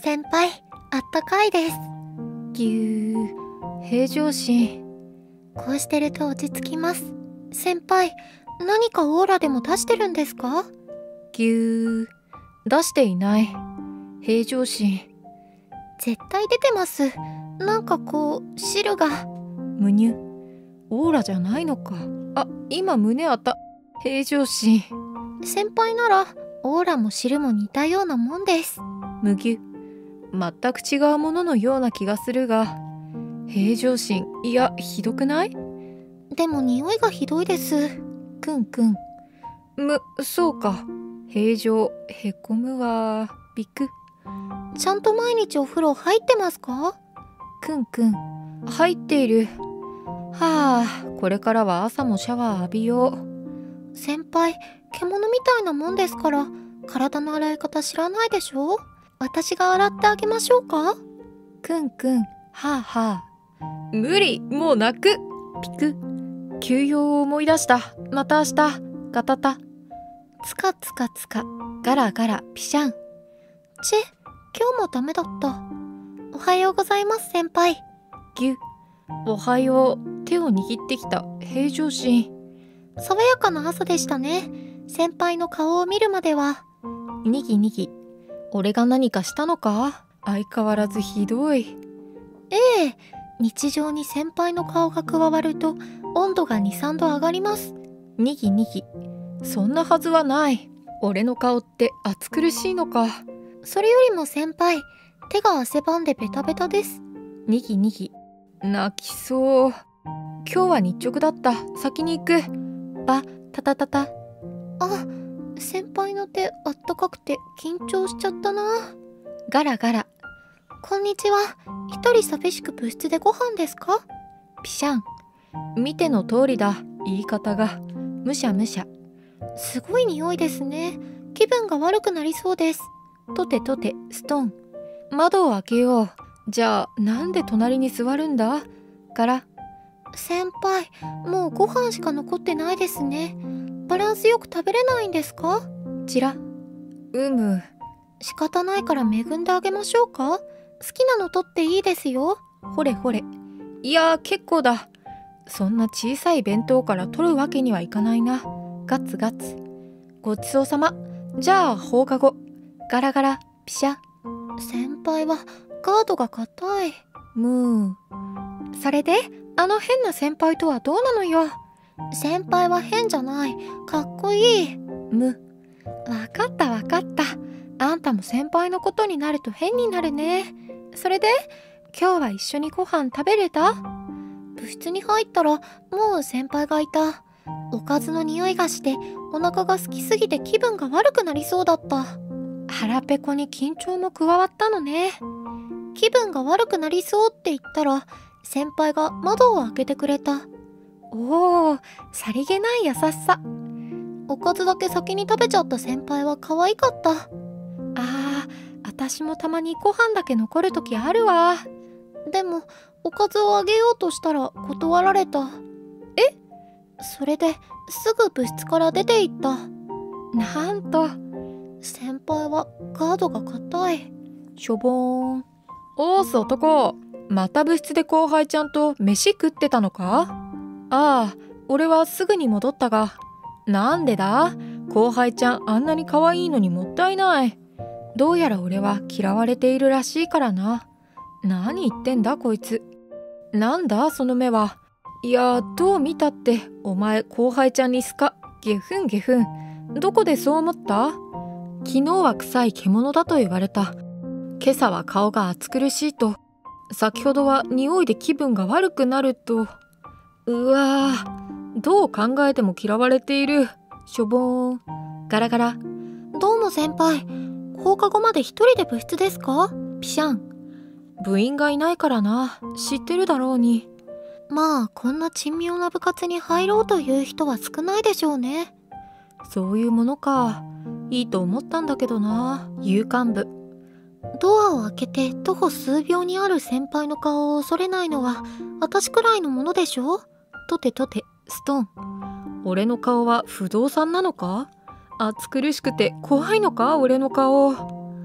先輩、あったかいです。 ぎゅー、平常心。 こうしてると落ち着きます。先輩、何かオーラでも出してるんですか？ ぎゅー、出していない。平常心。 絶対出てます。なんかこう、汁が。 むにゅ。オーラじゃないのか。あ、今胸あった。平常心。 先輩なら、オーラも汁も似たようなもんです。 むぎゅ。全く違うもののような気がするが、平常心、いや、ひどくない？ でも匂いがひどいです。 くんくん。そうか。平常、へこむわ。びく。 ちゃんと毎日お風呂入ってますか？ くんくん。入っている。はあ、これからは朝もシャワー浴びよう。 先輩、獣みたいなもんですから、体の洗い方知らないでしょ？私が洗ってあげましょうか？ くんくん、はあはあ。無理、もう泣く。ピク。休養を思い出した。また明日。ガタタ。 つかつかつか、ガラガラ、ピシャン。今日もダメだった。おはようございます先輩。 ぎゅ。おはよう。手を握ってきた。平常心。 爽やかな朝でしたね。先輩の顔を見るまでは。 にぎにぎ。俺が何かしたのか？相変わらずひどい。 ええ、日常に先輩の顔が加わると温度が2、3度上がります。 にぎにぎ。そんなはずはない。俺の顔って暑苦しいのか。 それよりも先輩、手が汗ばんでベタベタです。 にぎにぎ。泣きそう。今日は日直だった。先に行く。ば、たたたた。 あ、先輩の手あったかくて緊張しちゃったな。 ガラガラ。 こんにちは。一人寂しく部室でご飯ですか？ ピシャン。見ての通りだ。言い方が。むしゃむしゃ。 すごい匂いですね。気分が悪くなりそうです。 とてとて、ストン。窓を開けよう。じゃあ、なんで隣に座るんだ？ガラ。 先輩、もうご飯しか残ってないですね。バランスよく食べれないんですか？ チラ。 仕方ないから恵んであげましょうか？好きなの取っていいですよ。 ほれほれ。いやー、結構だ。そんな小さい弁当から取るわけにはいかないな。ガツガツ。ごちそうさま。じゃあ放課後。ガラガラピシャ。 先輩はガードが硬い。 ムー。それであの変な先輩とはどうなのよ。 先輩は変じゃない。かっこいい。 む。わかったわかった。あんたも先輩のことになると変になるね。それで今日は一緒にご飯食べれた？ 部室に入ったらもう先輩がいた。おかずの匂いがしてお腹が空きすぎて気分が悪くなりそうだった。 腹ペコに緊張も加わったのね。 気分が悪くなりそうって言ったら先輩が窓を開けてくれた。 おお、さりげない優しさ。 おかずだけ先に食べちゃった先輩は可愛かった。 私もたまにご飯だけ残る時あるわ。 でもおかずをあげようとしたら断られた。それですぐ部室から出て行った。 なんと。 先輩はガードが硬い。 しょぼーん。おーす男。また部室で後輩ちゃんと飯食ってたのか？ああ、俺はすぐに戻ったが。なんでだ？後輩ちゃんあんなに可愛いのにもったいない。どうやら俺は嫌われているらしいからな。何言ってんだこいつ。なんだその目は。いや、どう見たってお前後輩ちゃんにスカ。ゲフンゲフン。どこでそう思った？昨日は臭い獣だと言われた。今朝は顔が暑苦しいと。先ほどは匂いで気分が悪くなると。うわぁ、どう考えても嫌われている。しょぼーん。ガラガラ。 どうも先輩、放課後まで一人で部室ですか？ ピシャン。部員がいないからな。知ってるだろうに。 まあこんな珍妙な部活に入ろうという人は少ないでしょうね。 そういうものか。いいと思ったんだけどな。夕刊部。 ドアを開けて徒歩数秒にある先輩の顔を恐れないのは私くらいのものでしょ？ とてとて、ストン。俺の顔は不動産なのか？暑苦しくて怖いのか俺の顔。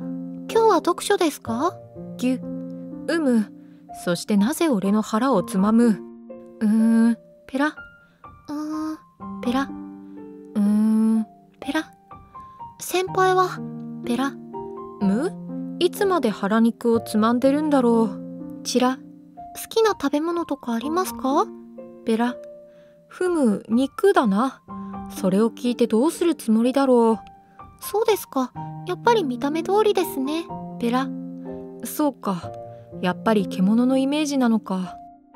今日は読書ですか？ ぎゅ。そしてなぜ俺の腹をつまむ？ペラ。ペラ。ペラ。先輩はペラ。いつまで腹肉をつまんでるんだろう。チラ。 好きな食べ物とかありますか？ ペラ。肉だな。それを聞いてどうするつもりだろう。 そうですか。やっぱり見た目通りですね。 ペラ。そうか。やっぱり獣のイメージなのか。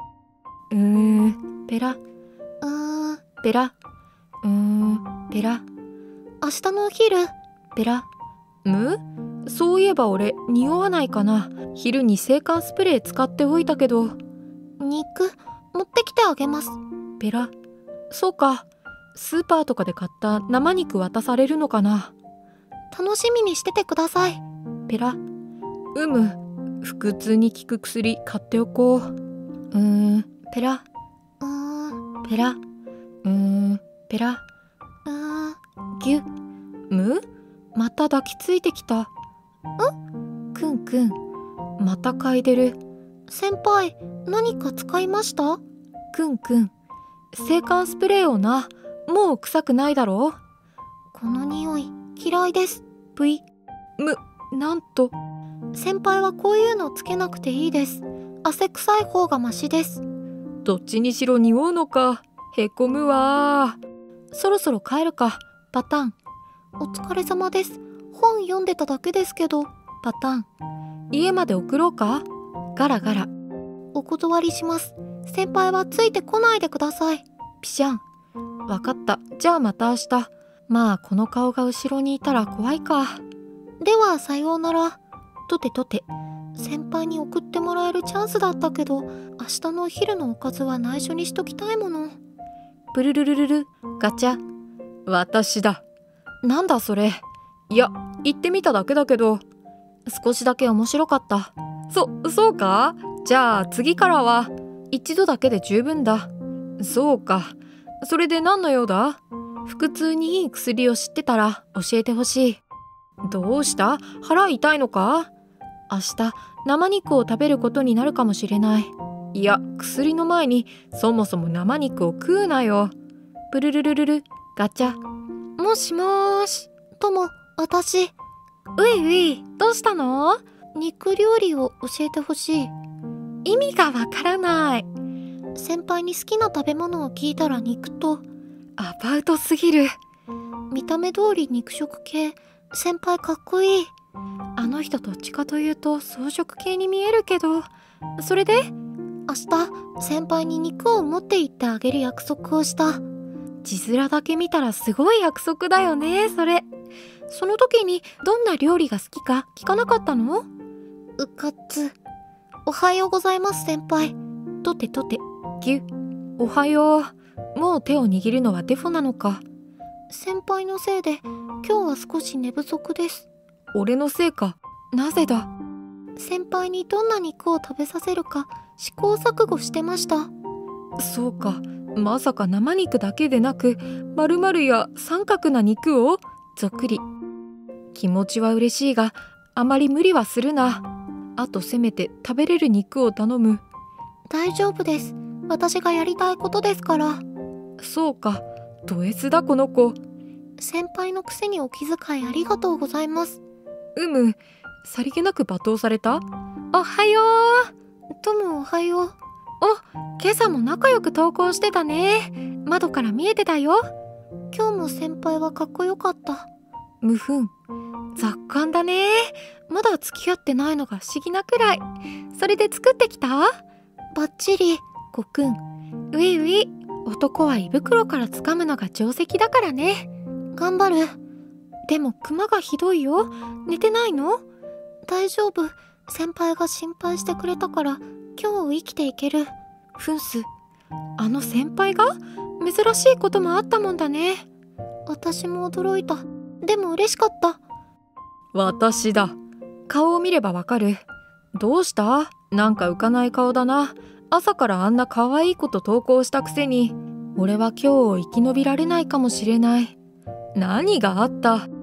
ペラ。ペラ。ペラ。 明日のお昼。 ペラ。そういえば俺匂わないかな。昼に制汗スプレー使っておいたけど。 肉持ってきてあげます。 ペラ。そうか。スーパーとかで買った生肉渡されるのかな。 楽しみにしててください。 ペラ。腹痛に効く薬買っておこう。ペラ。ペラ。ペラ。ぎゅ。また抱きついてきた。くんくん。また嗅いでる。 先輩、何か使いました？ くんくん。制汗スプレーをな。もう臭くないだろう。 この匂い嫌いです。 ぷい。なんと。 先輩はこういうのつけなくていいです。汗臭い方がマシです。 どっちにしろ匂うのか。へこむわ。そろそろ帰るか。パタン。 お疲れ様です。本読んでただけですけど。 パタン。家まで送ろうか。ガラガラ。 お断りします。先輩はついてこないでください。 ピシャン。わかった。じゃあまた明日。まあこの顔が後ろにいたら怖いか。 ではさようなら。とてとて。先輩に送ってもらえるチャンスだったけど、明日のお昼のおかずは内緒にしときたいもの。 プルルルルル。ガチャ。私だ。なんだそれ。いや、言ってみただけだけど、少しだけ面白かった。そうか？じゃあ次からは一度だけで十分だ。そうか。それで何の用だ？腹痛にいい薬を知ってたら教えてほしい。どうした？腹痛いのか？明日生肉を食べることになるかもしれない。いや、薬の前にそもそも生肉を食うなよ。プルルルルル。ガチャ。 もしもーし。友、私。 どうしたの？ 肉料理を教えてほしい。 意味がわからない。 先輩に好きな食べ物を聞いたら肉と。 アバウトすぎる。 見た目通り肉食系。先輩かっこいい。 あの人どっちかというと草食系に見えるけど。それで？ 明日先輩に肉を持って行ってあげる約束をした。 字面だけ見たらすごい約束だよね、それ。その時にどんな料理が好きか聞かなかったの？ うかつ。おはようございます先輩。 とてとて。ぎゅ。おはよう。もう手を握るのはデフォなのか。 先輩のせいで今日は少し寝不足です。 俺のせいか。なぜだ？ 先輩にどんな肉を食べさせるか試行錯誤してました。 そうか。まさか生肉だけでなく丸々や三角な肉をぞっくり。気持ちは嬉しいがあまり無理はするな。あとせめて食べれる肉を頼む。 大丈夫です。私がやりたいことですから。 そうか。ド S だこの子。 先輩のくせにお気遣いありがとうございます。 さりげなく罵倒された？おはよう。 友おはよう。 今朝も仲良く登校してたね。窓から見えてたよ。 今日も先輩はかっこよかった。 雑感だね。まだ付き合ってないのが不思議なくらい。それで作ってきた？ バッチリ。 ごくん。男は胃袋から掴むのが定石だからね。 頑張る。 でもクマがひどいよ。寝てないの？ 大丈夫。先輩が心配してくれたから今日生きていける。 あの先輩が？珍しいこともあったもんだね。 私も驚いた。でも嬉しかった。 私だ。顔を見ればわかる。どうした？なんか浮かない顔だな。朝からあんな可愛い子と投稿したくせに。俺は今日を生き延びられないかもしれない。何があった？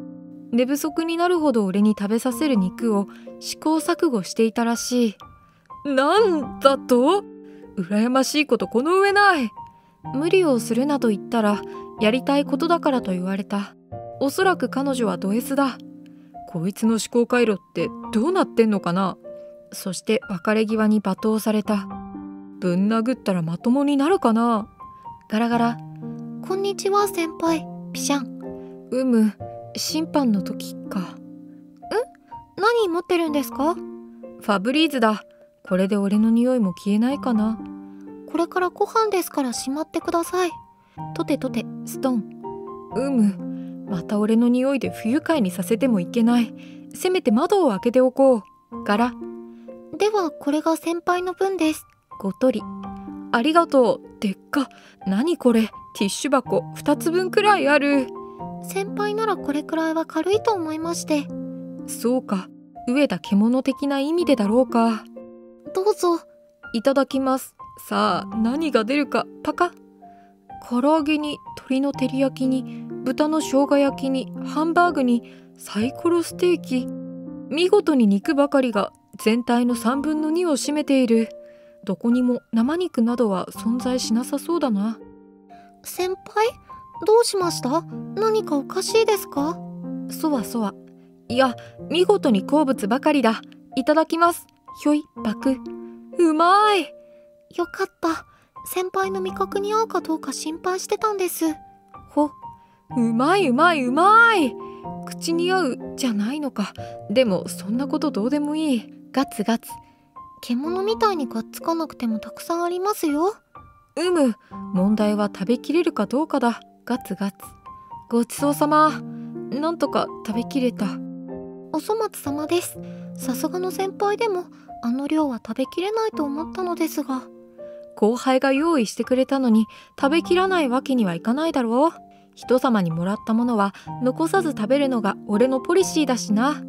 寝不足になるほど俺に食べさせる肉を試行錯誤していたらしい。なんだと？羨ましいことこの上ない。無理をするなと言ったらやりたいことだからと言われた。おそらく彼女はド S だ。こいつの思考回路ってどうなってんのかな。そして別れ際に罵倒された。ぶん殴ったらまともになるかな。ガラガラ。 こんにちは先輩。ピシャン。 審判の時か。 何持ってるんですか？ ファブリーズだ。これで俺の匂いも消えないかな。 これからご飯ですからしまってください。とてとてストン。 また俺の匂いで不愉快にさせてもいけない。せめて窓を開けておこう。ガラ。 ではこれが先輩の分です。 ごとり。ありがとう。でっか。何これ。ティッシュ箱2つ分くらいある。 先輩ならこれくらいは軽いと思いまして。 そうか。飢えた獣的な意味でだろうか。 どうぞ。 いただきます。さあ何が出るか。パカ。唐揚げに鶏の照り焼きに豚の生姜焼きにハンバーグにサイコロステーキ。見事に肉ばかりが全体の3分の2を占めている。どこにも生肉などは存在しなさそうだな。 先輩、どうしました？何かおかしいですか？ そわそわ。いや、見事に好物ばかりだ。いただきます。ひょいパク。うまい。 よかった。先輩の味覚に合うかどうか心配してたんです。 うまいうまいうまい。口に合うじゃないのか。でもそんなことどうでもいい。ガツガツ。 獣みたいにがっつかなくてもたくさんありますよ。 問題は食べきれるかどうかだ。ガツガツ。ごちそうさま。なんとか食べきれた。 お粗末様です。さすがの先輩でもあの量は食べきれないと思ったのですが。 後輩が用意してくれたのに食べきらないわけにはいかないだろう。人様にもらったものは残さず食べるのが俺のポリシーだしな。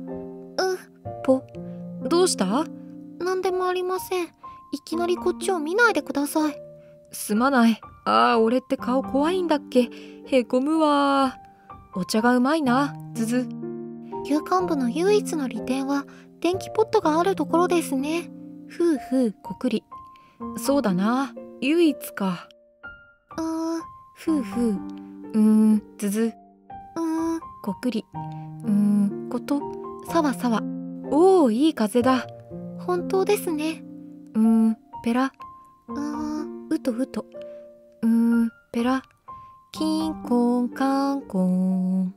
どうした？ なんでもありません。いきなりこっちを見ないでください。 すまない。俺って顔怖いんだっけ。へこむわ。お茶がうまいな。ずず。 休館部の唯一の利点は電気ポットがあるところですね。 ふうふうこくり。そうだな。唯一か。 ふうふう。 ずず。こくり。こと。さわさわ。おお、いい風だ。 本当ですね。 ペラ。 うとうと。 ペラ。キンコンカンコン。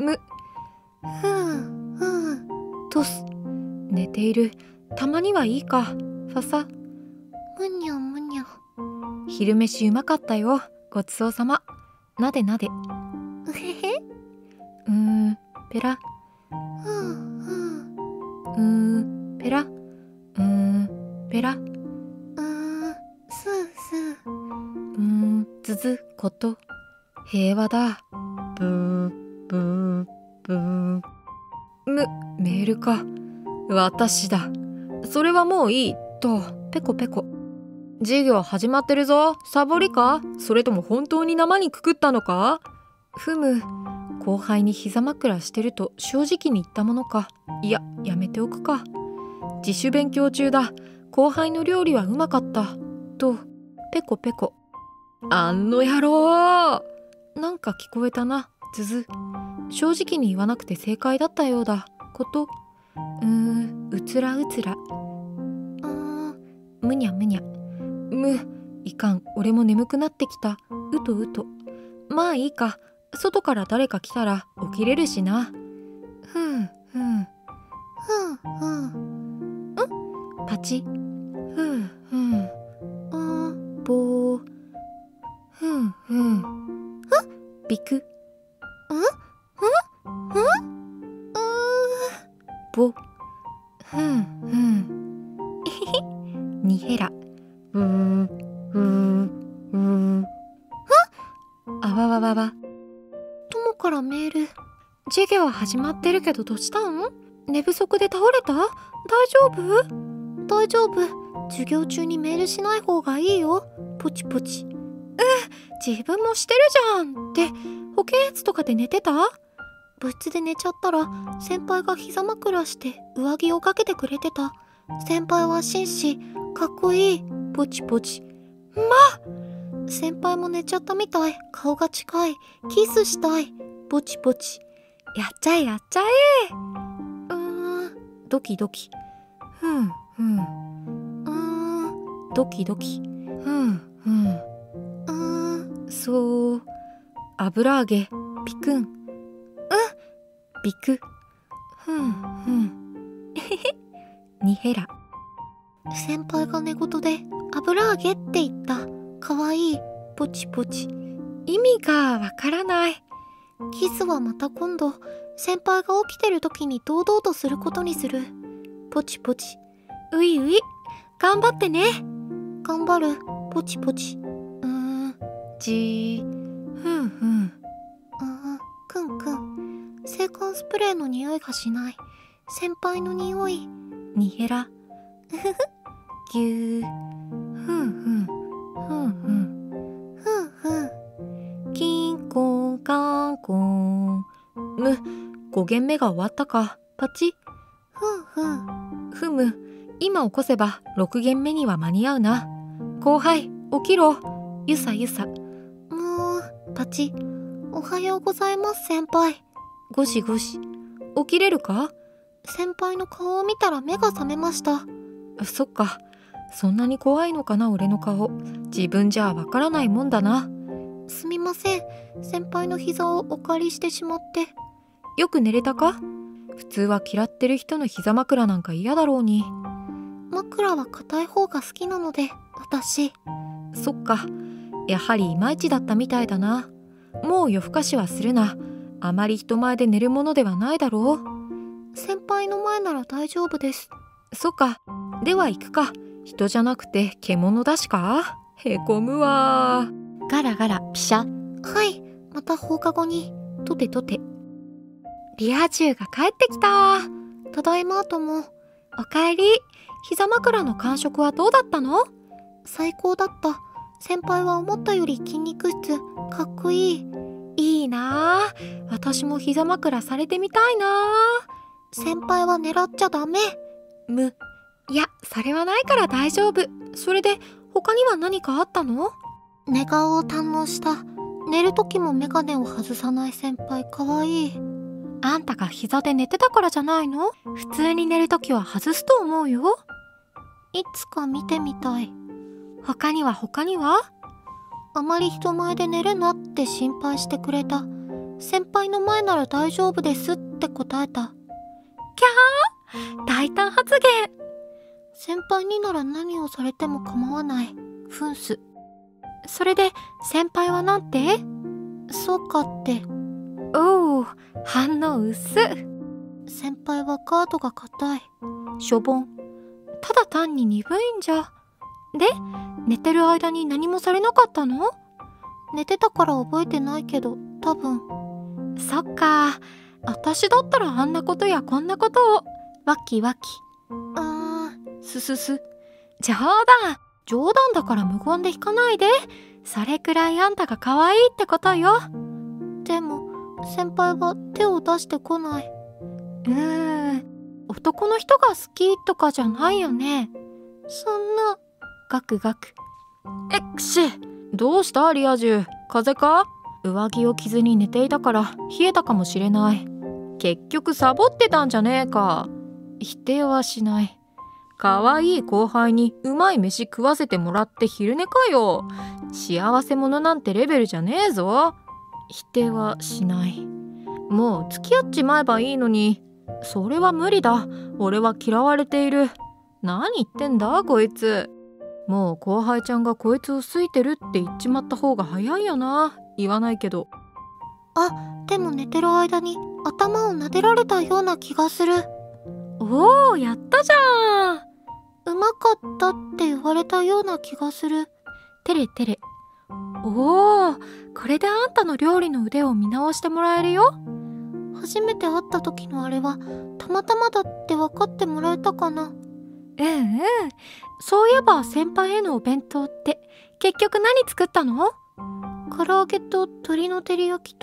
トス。寝ている。たまにはいいか。ファサ。 むにゃむにゃ。 昼飯うまかったよ。ごちそうさま。なでなで。 うへへ。 ペラ。ペラ。ペラ。 スースー。 ずずこと。平和だ。ブーブーブー。メールか。私だ。それはもういいと。ペコペコ。授業始まってるぞ。サボりか？それとも本当に生にくくったのか？後輩に膝枕してると正直に言ったものか。いや、やめておくか。自主勉強中だ。後輩の料理はうまかったと。ペコペコ。あんの野郎。なんか聞こえたな。ずず。正直に言わなくて正解だったようだ。こと。うつらうつら。むにゃむにゃ。いかん。俺も眠くなってきた。うとうと。まあいいか。外から誰か来たら起きれるしな。パチ。ぼー。びく。ぼ。にへら。あわわわわ。 友からメール。授業始まってるけどどうしたん？寝不足で倒れた？大丈夫？大丈夫。授業中にメールしない方がいいよ。ポチポチ。自分もしてるじゃんって。保健室とかで寝てた？ 部室で寝ちゃったら先輩が膝枕して上着をかけてくれてた。先輩は紳士、かっこいい。ポチポチ。先輩も寝ちゃったみたい。顔が近い。キスしたい。ポチポチ。 やっちゃえやっちゃえ。ドキドキ。ドキドキ。そう。油揚げ、ピクン。ビク。ニヘラ。 先輩が寝言で油揚げって言った。かわいい。ポチポチ。 意味がわからない。 キスはまた今度。先輩が起きてる時に堂々とすることにする。ポチポチ。 ういうい。頑張ってね。 頑張る。ポチポチ。 じー。 くんくん。制汗スプレーの匂いがしない。先輩の匂い。 ニヘラ。ぎゅー。キンコンカンコン。5限目が終わったか。パチ。ふむ。今起こせば6限目には間に合うな。後輩、起きろ。ゆさゆさ。 パチ。おはようございます先輩。 ゴシゴシ。起きれるか？ 先輩の顔を見たら目が覚めました。 そっか。そんなに怖いのかな俺の顔。自分じゃわからないもんだな。 すみません。先輩の膝をお借りしてしまって。 よく寝れたか？普通は嫌ってる人の膝枕なんか嫌だろうに。 枕は硬い方が好きなので、私。 そっか。やはりいまいちだったみたいだな。もう夜更かしはするな。あまり人前で寝るものではないだろう。 先輩の前なら大丈夫です。 そっか。では行くか。人じゃなくて獣だしか？へこむわ。ガラガラピシャ。 はい、また放課後に。 とてとて。リア充が帰ってきた。 ただいまとも。 おかえり。膝枕の感触はどうだったの？ 最高だった。先輩は思ったより筋肉質。かっこいい。 いいなあ。私も膝枕されてみたいなあ。 先輩は狙っちゃダメ。 いや、それはないから大丈夫。それで他には何かあったの？ 寝顔を堪能した。寝る時もメガネを外さない先輩かわいい。 あんたが膝で寝てたからじゃないの？普通に寝る時は外すと思うよ。 いつか見てみたい。 他にはあまり人前で寝るなって心配してくれた。先輩の前なら大丈夫ですって答えた。 キャー！大胆発言！ 先輩になら何をされても構わない。フンス。 それで先輩はなんて？ そうかって。 おお、反応薄。 先輩はカードが硬い。 しょぼん。ただ単に鈍いんじゃ。で、寝てる間に何もされなかったの？ 寝てたから覚えてないけど、多分。 そっか。私だったらあんなことやこんなことを。ワキワキ。すすす。冗談だから無言で引かないで。それくらいあんたが可愛いってことよ。 でも、先輩は手を出してこない。 男の人が好きとかじゃないよね。 そんな。 ガクガク。くし。どうしたリア充？風邪か？上着を着ずに寝ていたから冷えたかもしれない。結局サボってたんじゃねえか。否定はしない。可愛い後輩にうまい飯食わせてもらって昼寝かよ。幸せ者なんてレベルじゃねえぞ。否定はしない。もう付き合っちまえばいいのに。それは無理だ。俺は嫌われている。何言ってんだこいつ。もう後輩ちゃんがこいつを好いてるって言っちまった方が早いよな。言わないけど。 でも寝てる間に頭を撫でられたような気がする。 おお、やったじゃん。 うまかったって言われたような気がする。 テレテレ。おお、これであんたの料理の腕を見直してもらえるよ。 初めて会った時のあれはたまたまだって分かってもらえたかな。 そういえば先輩へのお弁当って結局何作ったの？ 唐揚げと鶏の照り焼きと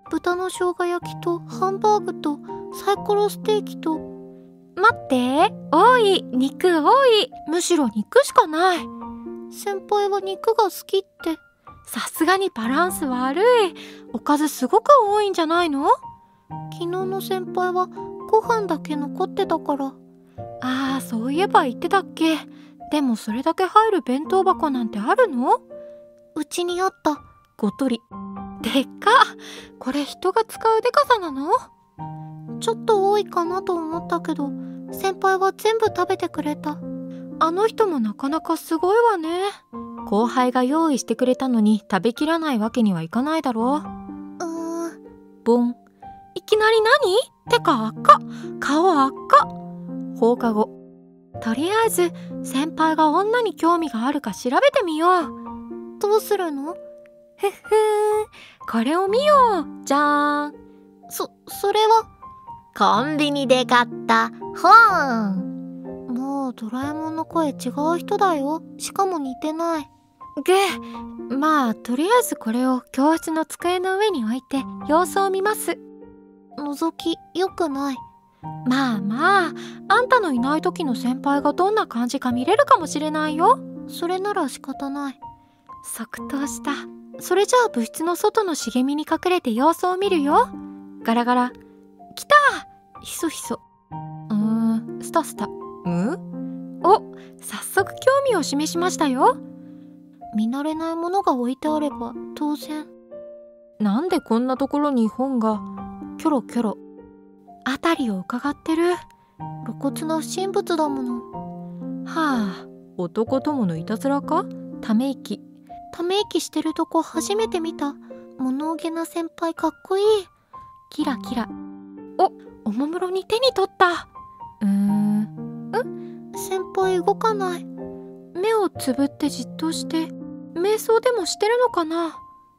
豚の生姜焼きとハンバーグとサイコロステーキと。 待って、多い、肉多い。むしろ肉しかない。 先輩は肉が好きって。 さすがにバランス悪い。おかずすごく多いんじゃないの？ 昨日の先輩はご飯だけ残ってたから。 ああ、そういえば言ってたっけ。でもそれだけ入る弁当箱なんてあるの？ うちにあった。 ごとり。でっか。これ人が使うでかさなの？ ちょっと多いかなと思ったけど、先輩は全部食べてくれた。 あの人もなかなかすごいわね。後輩が用意してくれたのに食べきらないわけにはいかないだろ。ボン。いきなり何？てか赤。顔赤。放課後。とりあえず先輩が女に興味があるか調べてみよう。 どうするの？ ふっふー。これを見よう。じゃーん。 それはコンビニで買った本。 もうドラえもんの声違う人だよ。しかも似てない。 まあとりあえずこれを教室の机の上に置いて様子を見ます。 覗き良くない。 まああんたのいない時の先輩がどんな感じか見れるかもしれないよ。 それなら仕方ない。 即答した。それじゃあ部室の外の茂みに隠れて様子を見るよ。ガラガラ。来た。ひそひそ。スタスタ。お、早速興味を示しましたよ。 見慣れないものが置いてあれば当然。 なんでこんなところに本がキョロキョロ。あたりを伺ってる。 露骨な不審物だもの。 はあ、男とものいたずらか？ため息してるとこ初めて見た。物憂げな先輩かっこいい。 キラキラ。おもむろに手に取った。 先輩動かない。 目をつぶってじっとして瞑想でもしてるのかな。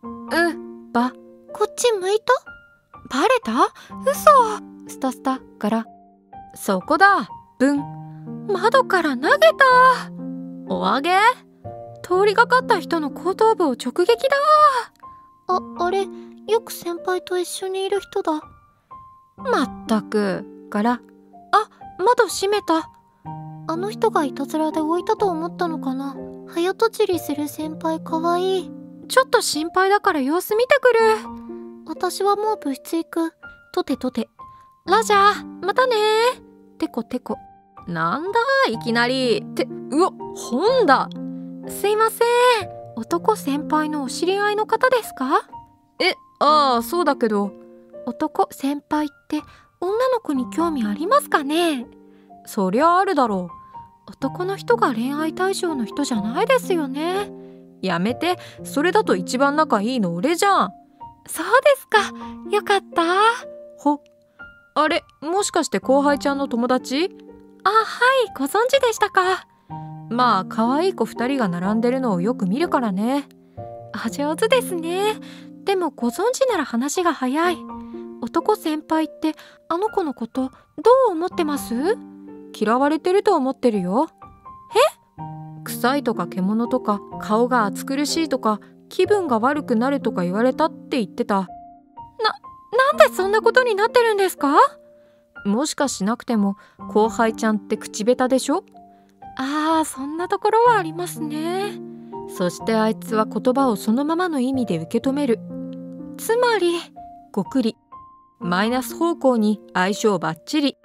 こっち向いた？ バレた？嘘。スタスタガラ。そこだ。ブン。窓から投げた。おあげ？通りがかった人の後頭部を直撃だ。 あれ、よく先輩と一緒にいる人だ。 まったく。ガラ。窓閉めた。 あの人がいたずらで置いたと思ったのかな。早とちりする先輩かわいい。 ちょっと心配だから様子見てくる。 私はもう部室行く。 とてとて。ラジャー、またねー。てこてこ。なんだいきなり。本だ。すいません。男先輩のお知り合いの方ですか？そうだけど。男先輩って女の子に興味ありますかね？そりゃあるだろう。男の人が恋愛対象の人じゃないですよね。やめて。それだと一番仲いいの俺じゃん。そうですか。よかった。あれ、もしかして後輩ちゃんの友達？はい、ご存知でしたか。まあ可愛い子2人が並んでるのをよく見るからね。上手ですね。でもご存知なら話が早い。男先輩ってあの子のことどう思ってます？嫌われてると思ってるよ。臭いとか獣とか顔が暑苦しいとか気分が悪くなるとか言われたって言ってた。なんでそんなことになってるんですか？もしかしなくても後輩ちゃんって口下手でしょ？そんなところはありますね。そしてあいつは言葉をそのままの意味で受け止める。つまりごくりマイナス方向に相性バッチリ。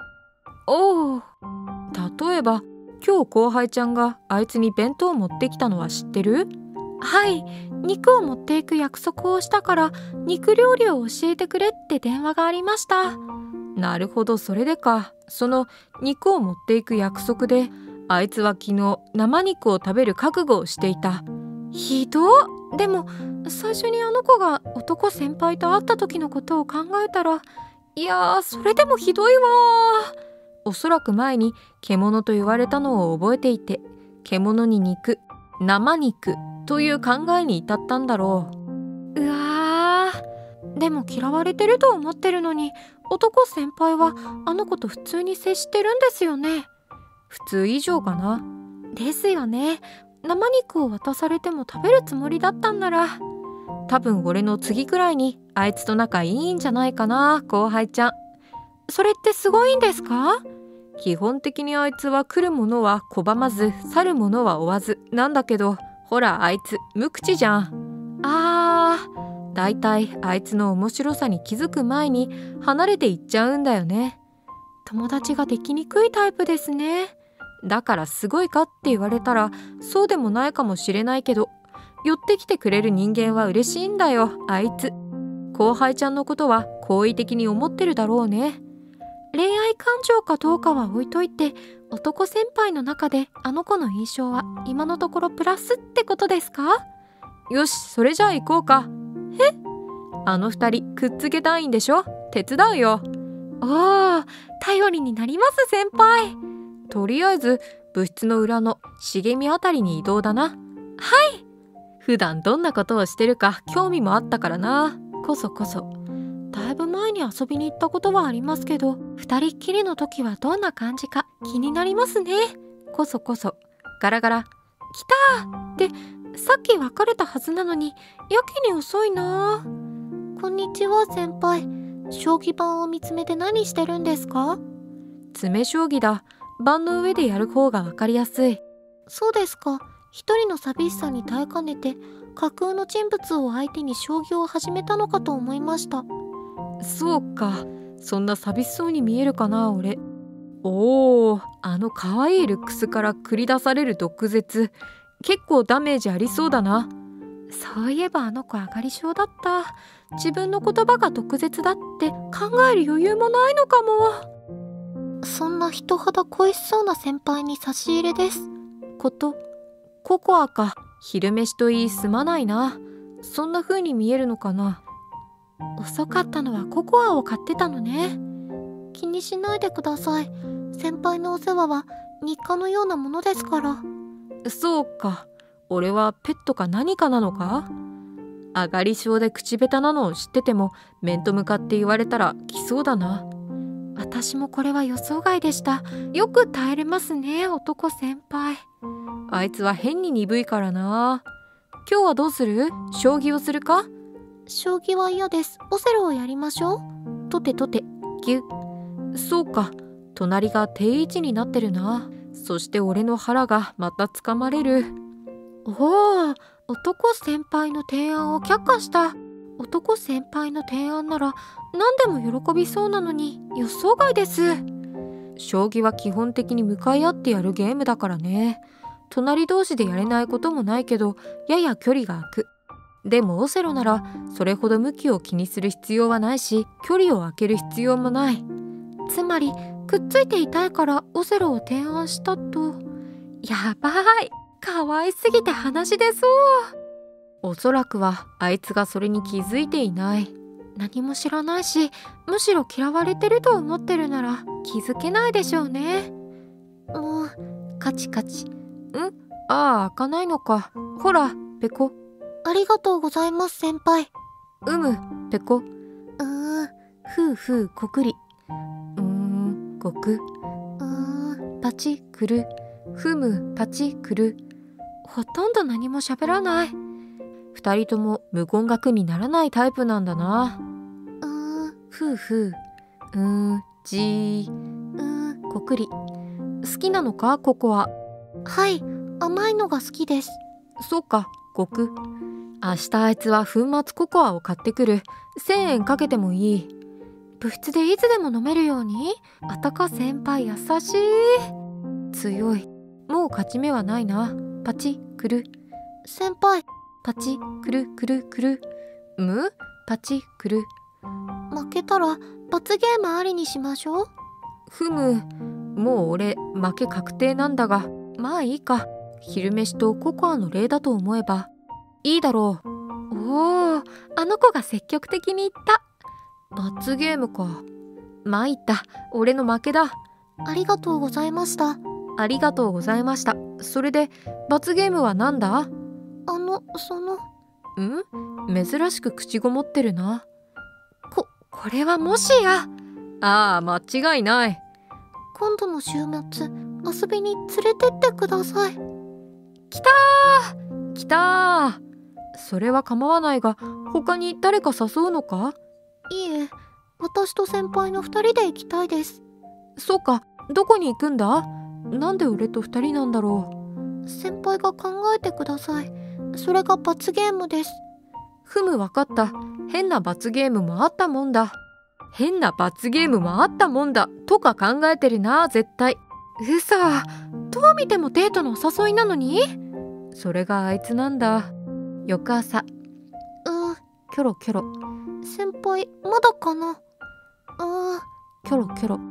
例えば今日後輩ちゃんがあいつに弁当を持ってきたのは知ってる？はい、肉を持っていく約束をしたから肉料理を教えてくれって電話がありました。なるほど、それでか。その肉を持っていく約束であいつは昨日生肉を食べる覚悟をしていた。ひどっ。でも最初にあの子が男先輩と会った時のことを考えたら、いやー、それでもひどいわ。おそらく前に獣と言われたのを覚えていて、獣に肉、生肉という考えに至ったんだろう。でも嫌われてると思ってるのに、男先輩はあの子と普通に接してるんですよね。普通以上かな。ですよね。生肉を渡されても食べるつもりだったんなら。 多分俺の次くらいにあいつと仲いいんじゃないかな、後輩ちゃん。 それってすごいんですか？ 基本的にあいつは来るものは拒まず去るものは追わずなんだけど、ほらあいつ無口じゃん。だいたいあいつの面白さに気づく前に離れていっちゃうんだよね。 友達ができにくいタイプですね。 だからすごいかって言われたらそうでもないかもしれないけど、寄ってきてくれる人間は嬉しいんだよ、あいつ。後輩ちゃんのことは好意的に思ってるだろうね。 恋愛感情かどうかは置いといて、男先輩の中であの子の印象は今のところプラスってことですか？ よし、それじゃあ行こうか。あの二人くっつけたいんでしょ？手伝うよ。 頼りになります先輩。 とりあえず部室の裏の茂みあたりに移動だな。 はい。 普段どんなことをしてるか興味もあったからな。 こそだいぶ前に遊びに行ったことはありますけど、二人っきりの時はどんな感じか気になりますね。 こそガラガラ。 来たーってさっき別れたはずなのにやけに遅いな。こんにちは先輩。将棋盤を見つめて何してるんですか？ 詰将棋だ。盤の上でやる方が分かりやすい。 そうですか。一人の寂しさに耐えかねて架空の人物を相手に将棋を始めたのかと思いました。 そうか、そんな寂しそうに見えるかな俺。あの可愛いルックスから繰り出される毒舌、結構ダメージありそうだな。 そういえばあの子上がり症だった。自分の言葉が毒舌だって考える余裕もないのかも。そんな人肌恋しそうな先輩に差し入れです。 ココアか。昼飯といいすまないな。そんな風に見えるのかな。 遅かったのはココアを買ってたのね。気にしないでください。先輩のお世話は日課のようなものですから。 そうか、俺はペットか何かなのか？上がり症で口下手なのを知ってても面と向かって言われたら来そうだな。 私もこれは予想外でした。よく耐えれますね、男先輩。 あいつは変に鈍いからな。今日はどうする？将棋をするか？ 将棋は嫌です。オセロをやりましょう。とてギュ。そうか、隣が定位置になってるな。そして俺の腹がまたつかまれる。 男先輩の提案を却下した。男先輩の提案なら何でも喜びそうなのに予想外です。 将棋は基本的に向かい合ってやるゲームだからね。隣同士でやれないこともないけどやや距離が空く。でもオセロならそれほど向きを気にする必要はないし、距離を空ける必要もない。 つまりくっついていたいからオセロを提案したと。やばい、可愛すぎて話出そう。 おそらくはあいつがそれに気づいていない。 何も知らないし、むしろ嫌われてると思ってるなら気づけないでしょうね。もうカチカチ。 開かないのか。ほらペコ。 ありがとうございます先輩。 ペコ。 ふうふうこくり。 ごく。 パチくる。 ふむパチくる。 ほとんど何も喋らない。 二人とも無言が苦にならないタイプなんだな。 ふうふう。 じー。 こくり。 好きなのかココア？ はい、甘いのが好きです。 そうか、ごく。明日あいつは粉末ココアを買ってくる。1000円かけてもいい。 部室でいつでも飲めるように。男先輩優しい。 強い。もう勝ち目はないな。パチくる。 先輩。 パチくるくるくる。パチくる。 負けたら罰ゲームありにしましょう。 もう俺負け確定なんだが、まあいいか。昼飯とココアの例だと思えばいいだろう。 あの子が積極的に言った。 罰ゲームか。参った、俺の負けだ。 ありがとうございました。 ありがとうございました。それで罰ゲームは何だ？珍しく口ごもってるな。 これはもしや。 間違いない。 今度の週末遊びに連れてってください。 来たー。 それは構わないが、他に誰か誘うのか？ いえ、私と先輩の2人で行きたいです。 そうか、どこに行くんだ？なんで俺と2人なんだろう。先輩が考えてください。それが罰ゲームです。 ふむ、わかった。変な罰ゲームもあったもんだ。変な罰ゲームもあったもんだとか考えてるな、絶対。嘘。どう見てもデートのお誘いなのに？それがあいつなんだ。翌朝。キョロキョロ。 先輩、まだかな？ キョロキョロ。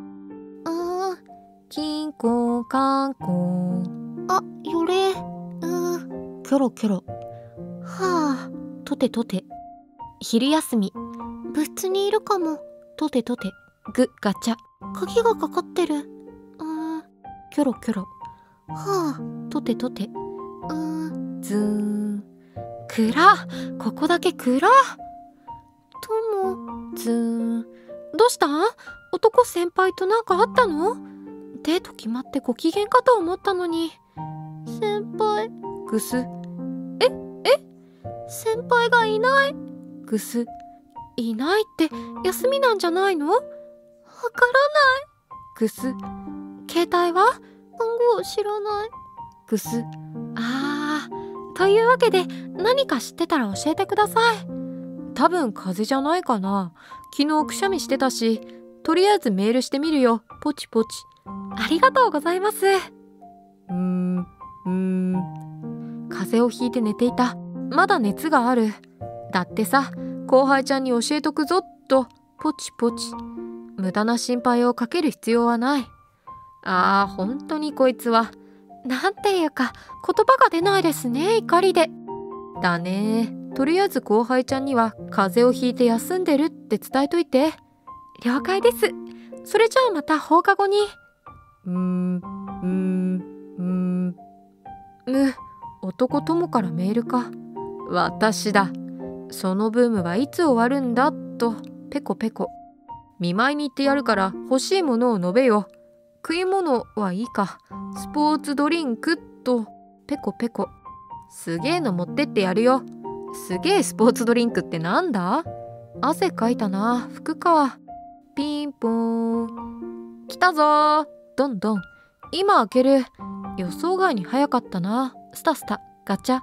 キンコンカンコン。 あ、よれ。 キョロキョロ。 はあ。 とてとて。昼休み。 部室にいるかも。 とてとて。グガチャ。 鍵がかかってる。 キョロキョロ。 はあ。 とてとて。ズーン。暗。ここだけ暗。 友。 ズーン。どうした？男先輩となんかあったの？デート決まってご機嫌かと思ったのに。 先輩。 ぐす。 先輩がいない。 ぐす。いないって休みなんじゃないの？わからない。ぐす。携帯は？ 番号知らない。 ぐす。というわけで何か知ってたら教えてください。多分風邪じゃないかな。昨日くしゃみしてたし、とりあえずメールしてみるよ。ポチポチ。 ありがとうございます。 風邪をひいて寝ていた。まだ熱がある。だってさ、後輩ちゃんに教えとくぞっと。ポチポチ。無駄な心配をかける必要はない。本当にこいつは。 なんていうか、言葉が出ないですね、怒りで。 だね。とりあえず後輩ちゃんには風邪をひいて休んでるって伝えといて。 了解です。それじゃあまた放課後に。 男友からメールか。私だ。そのブームはいつ終わるんだと。ペコペコ。見舞いに行ってやるから欲しいものを述べよ。食い物はいいか。スポーツドリンクと。ペコペコ。すげえの持ってってやるよ。すげえスポーツドリンクってなんだ？汗かいたな。服か。ピンポーン。来たぞー。どんどん。今開ける。予想外に早かったな。スタスタ。ガチャ。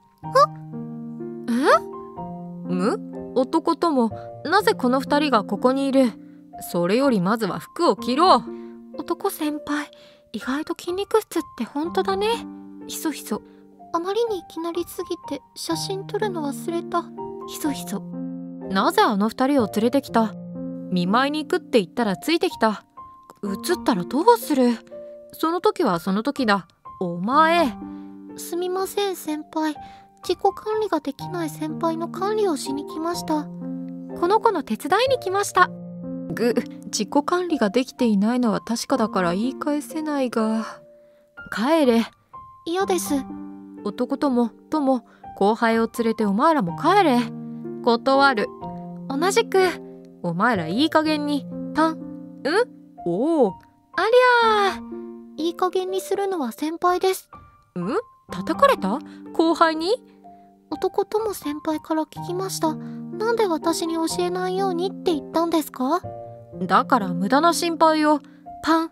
男とも、なぜこの2人がここにいる？それよりまずは服を着ろ。 男先輩、意外と筋肉質って本当だね。 ひそひそ。 あまりにいきなりすぎて写真撮るの忘れた。 ひそひそ。なぜあの2人を連れてきた？見舞いに行くって言ったらついてきた。映ったらどうする？その時はその時だ。お前。 すみません先輩。自己管理ができない先輩の管理をしに来ました。 この子の手伝いに来ました。自己管理ができていないのは確かだから言い返せないが。帰れ。 嫌です。 男とも後輩を連れてお前らも帰れ。断る。 同じく。 お前らいい加減に。おお。 ありゃー。いい加減にするのは先輩です。 叩かれた？後輩に？ 男とも先輩から聞きました。なんで私に教えないようにって言ったんですか？ だから無駄な心配を。 パン。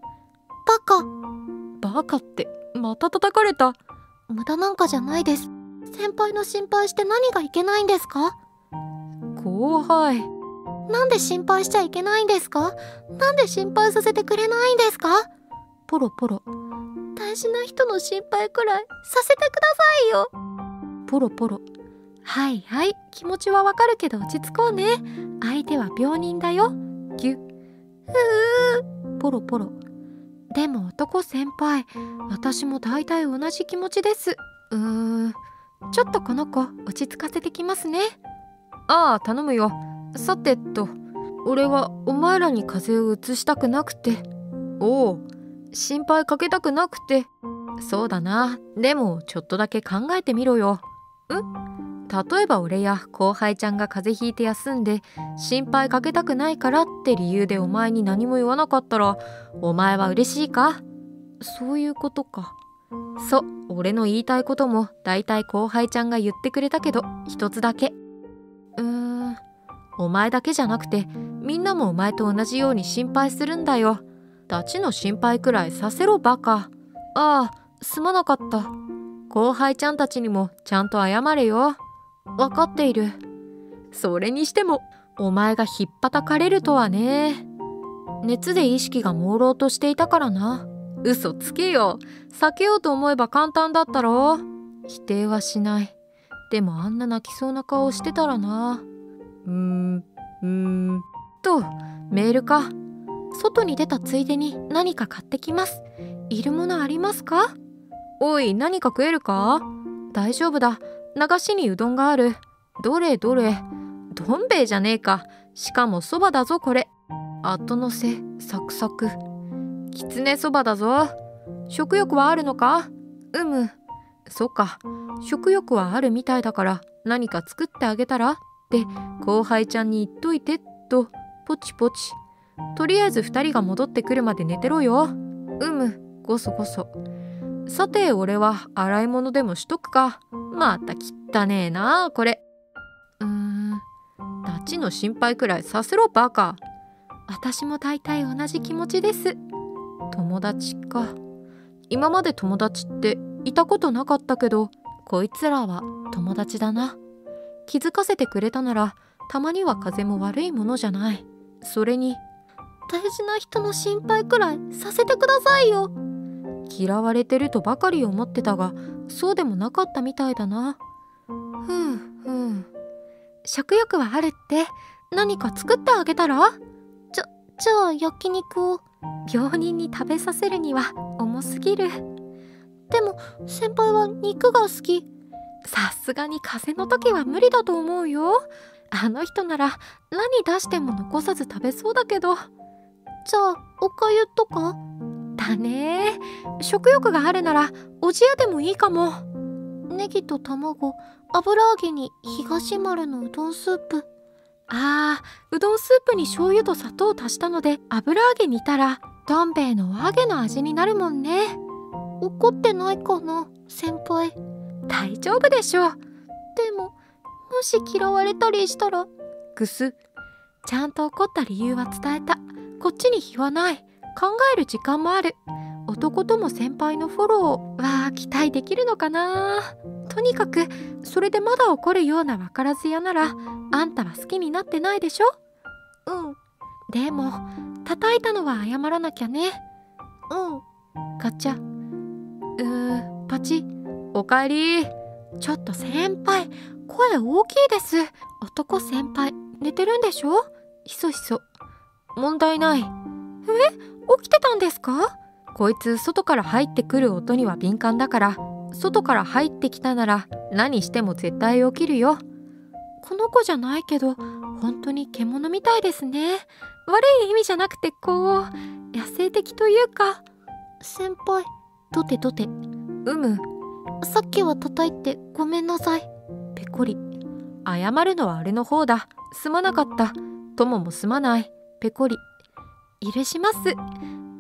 バカってまた叩かれた。 無駄なんかじゃないです。先輩の心配して何がいけないんですか？ 後輩。 なんで心配しちゃいけないんですか？なんで心配させてくれないんですか？ ポロポロ。 大事な人の心配くらいさせてくださいよ。 ポロポロ。 はいはい、気持ちはわかるけど落ち着こうね。相手は病人だよ。 ギュポロポロ。 でも男先輩、私も大体同じ気持ちです。ちょっとこの子落ち着かせてきますね。 頼むよ。さて俺はお前らに風邪をうつしたくなくて。おう、心配かけたくなくて。そうだな。でもちょっとだけ考えてみろよ。例えば俺や後輩ちゃんが風邪ひいて休んで心配かけたくないからって理由でお前に何も言わなかったらお前は嬉しいか？ そういうことか。 俺の言いたいこともだいたい後輩ちゃんが言ってくれたけど、一つだけ。お前だけじゃなくてみんなもお前と同じように心配するんだよ。ダチの心配くらいさせろバカ。ああ、すまなかった。後輩ちゃんたちにもちゃんと謝れよ。わかっている。それにしてもお前がひっぱたかれるとはね。熱で意識が朦朧としていたからな。嘘つけよ。避けようと思えば簡単だったろ。否定はしない。でもあんな泣きそうな顔してたらな。と、メールか。外に出たついでに何か買ってきます。いるものありますか？おい、何か食えるか？大丈夫だ。流しにうどんがある。どれどれ。どん兵衛じゃねえか。しかもそばだぞこれ。後のせサクサク。きつねそばだぞ。食欲はあるのか？そっか。食欲はあるみたいだから何か作ってあげたらって後輩ちゃんに言っといてと。ポチポチ。とりあえず2人が戻ってくるまで寝てろよ。ごそごそ。さて俺は洗い物でもしとくか。また汚ねえなこれ。ダチの心配くらいさせろバカ。私も大体同じ気持ちです。友達か。今まで友達っていたことなかったけど、こいつらは友達だな。気づかせてくれたならたまには風も悪いものじゃない。それに大事な人の心配くらいさせてくださいよ。 嫌われてるとばかり思ってたが、そうでもなかったみたいだな。 食欲はあるって何か作ってあげたら？じゃあ焼肉を。病人に食べさせるには重すぎる。でも先輩は肉が好き。さすがに風邪の時は無理だと思うよ。あの人なら何出しても残さず食べそうだけど。じゃあおかゆとか？だね。食欲があるならおじやでもいいかも。ネギと卵、油揚げに東丸のうどんスープ。うどんスープに醤油と砂糖を足したので油揚げ煮たらどん兵衛のお揚げの味になるもんね。怒ってないかな先輩？大丈夫でしょう。でももし嫌われたりしたら。ぐす。ちゃんと怒った理由は伝えた。こっちに非はない。考える時間もある。男とも先輩のフォローは期待できるのかな。とにかくそれでまだ怒るような分からず屋ならあんたは好きになってないでしょ。でも叩いたのは謝らなきゃね。ガチャ。パチ。おかえり。ちょっと先輩、声大きいです。男先輩寝てるんでしょ？ひそひそ。問題ない。起きてたんですか？こいつ外から入ってくる音には敏感だから、外から入ってきたなら何しても絶対起きるよ。この子じゃないけど本当に獣みたいですね。悪い意味じゃなくてこう野生的というか。先輩、どてどて。さっきは叩いてごめんなさい。ペコリ。謝るのはあれの方だ。すまなかった。友もすまない。ペコリ。許します。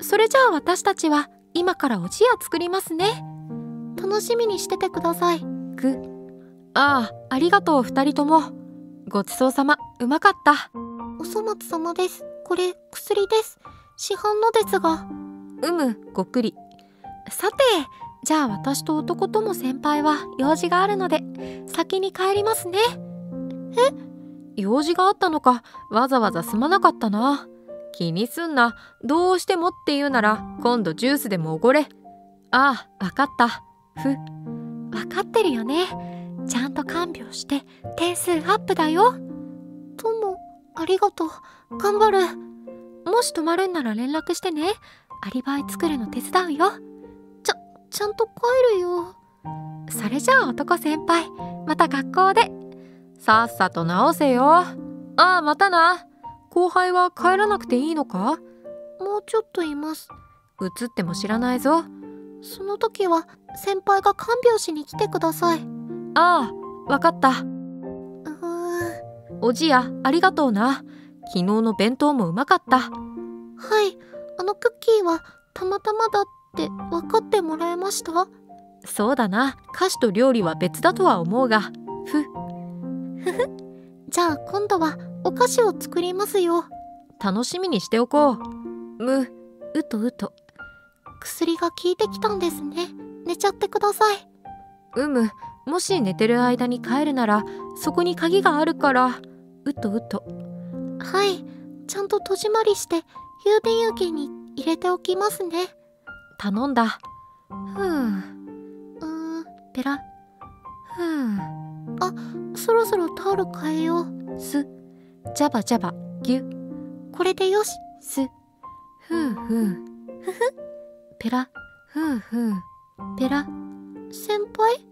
それじゃあ私たちは今からおじや作りますね。楽しみにしててください。ありがとう2人とも。ごちそうさま。うまかった。お粗末様です。これ薬です。市販のですが。ごっくり。さて、じゃあ私と男とも先輩は用事があるので先に帰りますね。用事があったのか。わざわざすまなかったな。気にすんな。どうしてもって言うなら今度ジュースでもおごれ。わかった。わかってるよね。ちゃんと看病して点数アップだよ。友、ありがとう。頑張る。もし泊まるんなら連絡してね。アリバイ作るの手伝うよ。ちゃんと帰るよ。それじゃあ男先輩、また学校で。さっさと直せよ。またな。後輩は帰らなくていいのか？もうちょっといます。映っても知らないぞ。その時は先輩が看病しに来てください。わかった。おじや、ありがとうな。昨日の弁当もうまかった。はい、クッキーはたまたまだって分かってもらえました？ そうだな、菓子と料理は別だとは思うが、ふふ。じゃあ今度はお菓子を作りますよ。 楽しみにしておこう。 うとうと。薬が効いてきたんですね。寝ちゃってください。 もし寝てる間に帰るならそこに鍵があるから。うと。 はい、ちゃんと戸締まりして郵便受けに入れておきますね。 頼んだ。 ペラ。あ、そろそろタオル変えよう。 ジャバジャバギュ。 これでよし。ペラ。ペラ。先輩？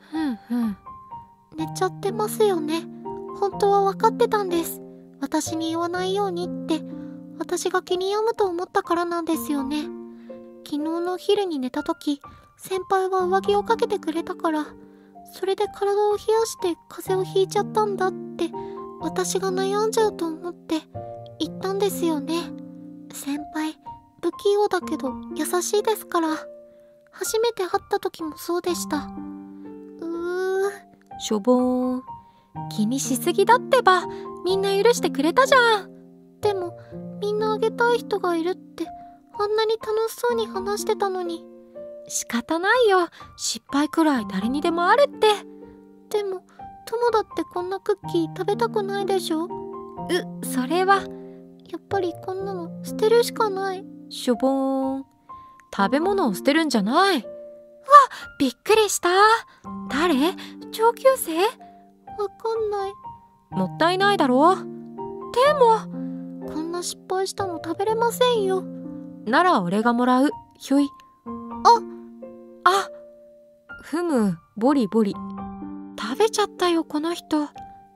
寝ちゃってますよね。本当は分かってたんです。私に言わないようにって。私が気に病むと思ったからなんですよね。昨日の昼に寝た時、先輩は上着をかけてくれたから、それで体を冷やして風邪をひいちゃったんだって私が悩んじゃうと思って言ったんですよね。先輩不器用だけど優しいですから。初めて会った時もそうでした。 しょぼーん。気にしすぎだってば。みんな許してくれたじゃん。 でもみんなあげたい人がいるってあんなに楽しそうに話してたのに。 仕方ないよ、失敗くらい誰にでもあるって。 でも友だってこんなクッキー食べたくないでしょ。 それはやっぱりこんなの捨てるしかない。 しょぼーん。食べ物を捨てるんじゃない。 びっくりした。 誰？上級生？ わかんない。 もったいないだろ。でもこんな失敗したの食べれませんよ。 なら俺がもらう。ひょい。ボリボリ。食べちゃったよこの人。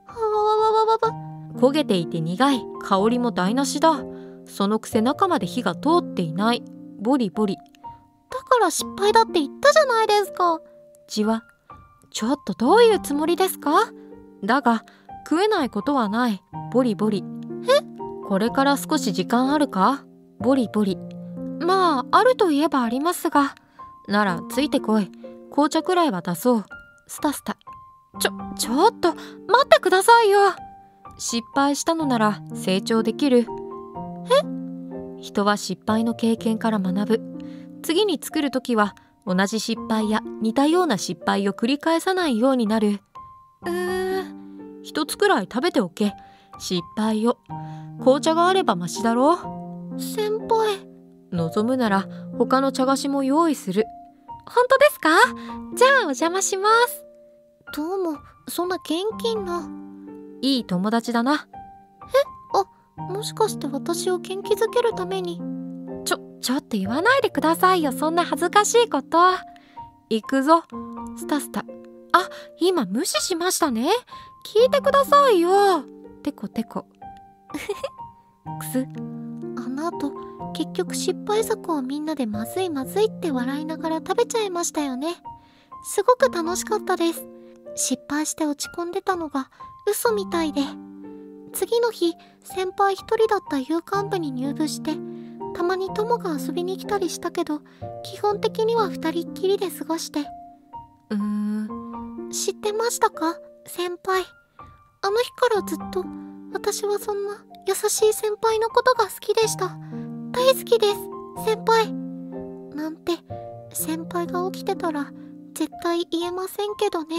焦げていて苦い。香りも台無しだ。そのくせ中まで火が通っていない。ボリボリ。 だから失敗だって言ったじゃないですか。 じわ。ちょっとどういうつもりですか？だが食えないことはない。ボリボリ。これから少し時間あるか？ボリボリ。まああるといえばありますが。ならついてこい。紅茶くらいは出そう。スタスタ。ちょっと待ってくださいよ。失敗したのなら成長できる。人は失敗の経験から学ぶ。次に作るときは同じ失敗や似たような失敗を繰り返さないようになる。一つくらい食べておけ。失敗を。紅茶があればマシだろ。 先輩。 望むなら他の茶菓子も用意する。 本当ですか？じゃあお邪魔します。どうもそんな現金な。 いい友達だな。 もしかして私を元気づけるために。 ちょっと言わないでくださいよ。そんな恥ずかしいこと。行くぞ。スタスタ。今無視しましたね。聞いてくださいよ。テコテコ。くす。 あの後結局失敗作をみんなでまずいまずいって笑いながら食べちゃいましたよね。すごく楽しかったです。失敗して落ち込んでたのが嘘みたいで。次の日先輩一人だった夕刊部に入部して、たまに友が遊びに来たりしたけど基本的には二人っきりで過ごして。知ってましたか先輩。あの日からずっと私はそんな優しい先輩のことが好きでした。大好きです先輩なんて先輩が起きてたら絶対言えませんけどね。